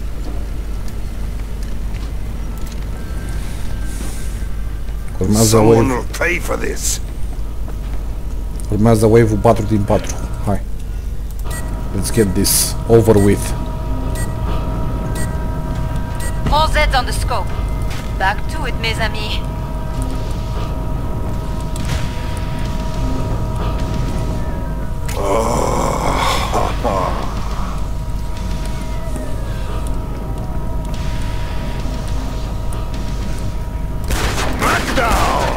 Urmează Someone wave. will pay for this. Urmează wave-ul patru din patru. Hai. Let's get this over with. All Zeds on the scope. Back to it, mes amis. Back down!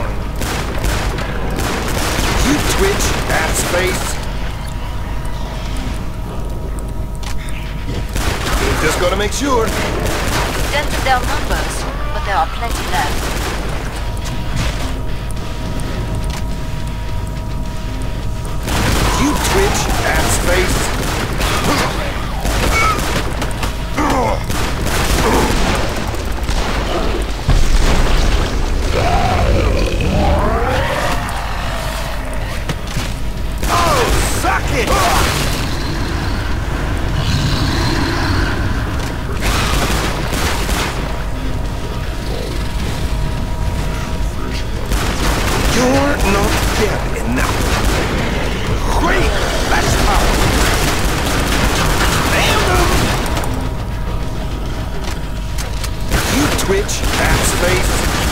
You twitch, ass face. Just gotta make sure. Dented their numbers, but There are plenty left. You twitch, ass face. Oh, suck it! You're not dead enough. Great! That's power! Damn them! You twitch, ass face!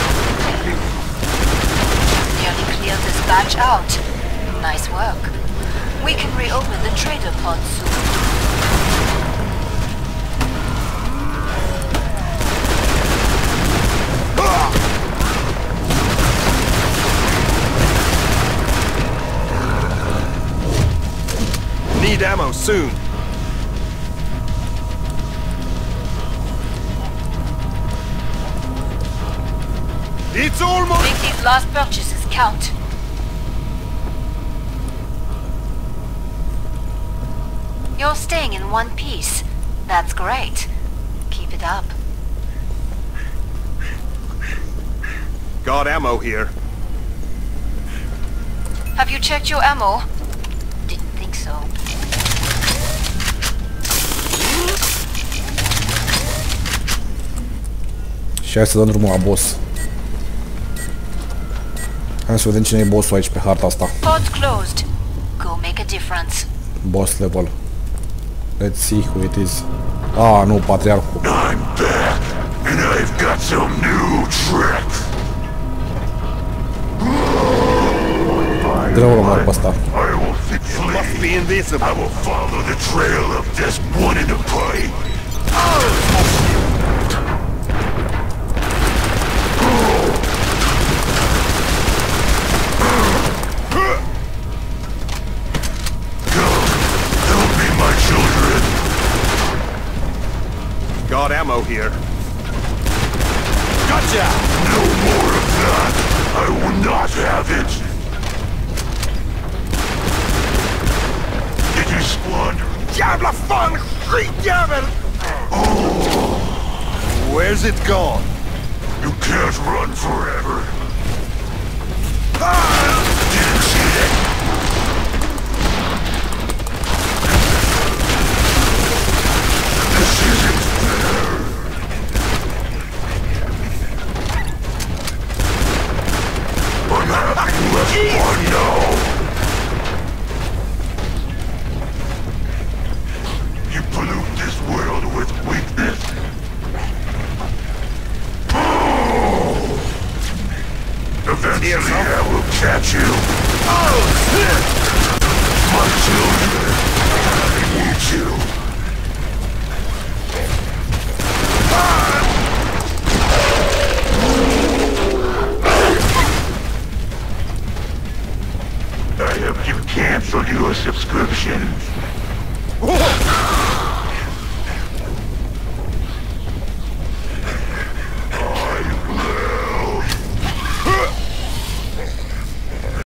Nearly cleared this batch out. Nice work. We can reopen the trader pod soon. Need ammo soon. It's almost... Make these last purchases count. You're staying in one piece. That's great. Keep it up. Got ammo here. Have you checked your ammo? Didn't think so. Și hai să dăm drumul la boss. Hai să vedem cine e bossul aici pe harta asta. Pod's closed. Go make a difference. Boss level. Let's see who it is. Ah, nu, patriarhul. I'm back, and I've got some new tricks. Greu rămân pe ăsta. I will fix It must be invisible. I will follow the trail of this one in the pipe. Got ammo here. Gotcha! No more of that! I will not have it! Did you squander? Jävla fan! Skitjävel! Where's it gone? You can't run forever. Ah! Didn't see it! This isn't fair! I'm having left one now! You pollute this world with weakness! Eventually I will catch you! Oh, shit! My children! I need you! I have to cancel your subscription.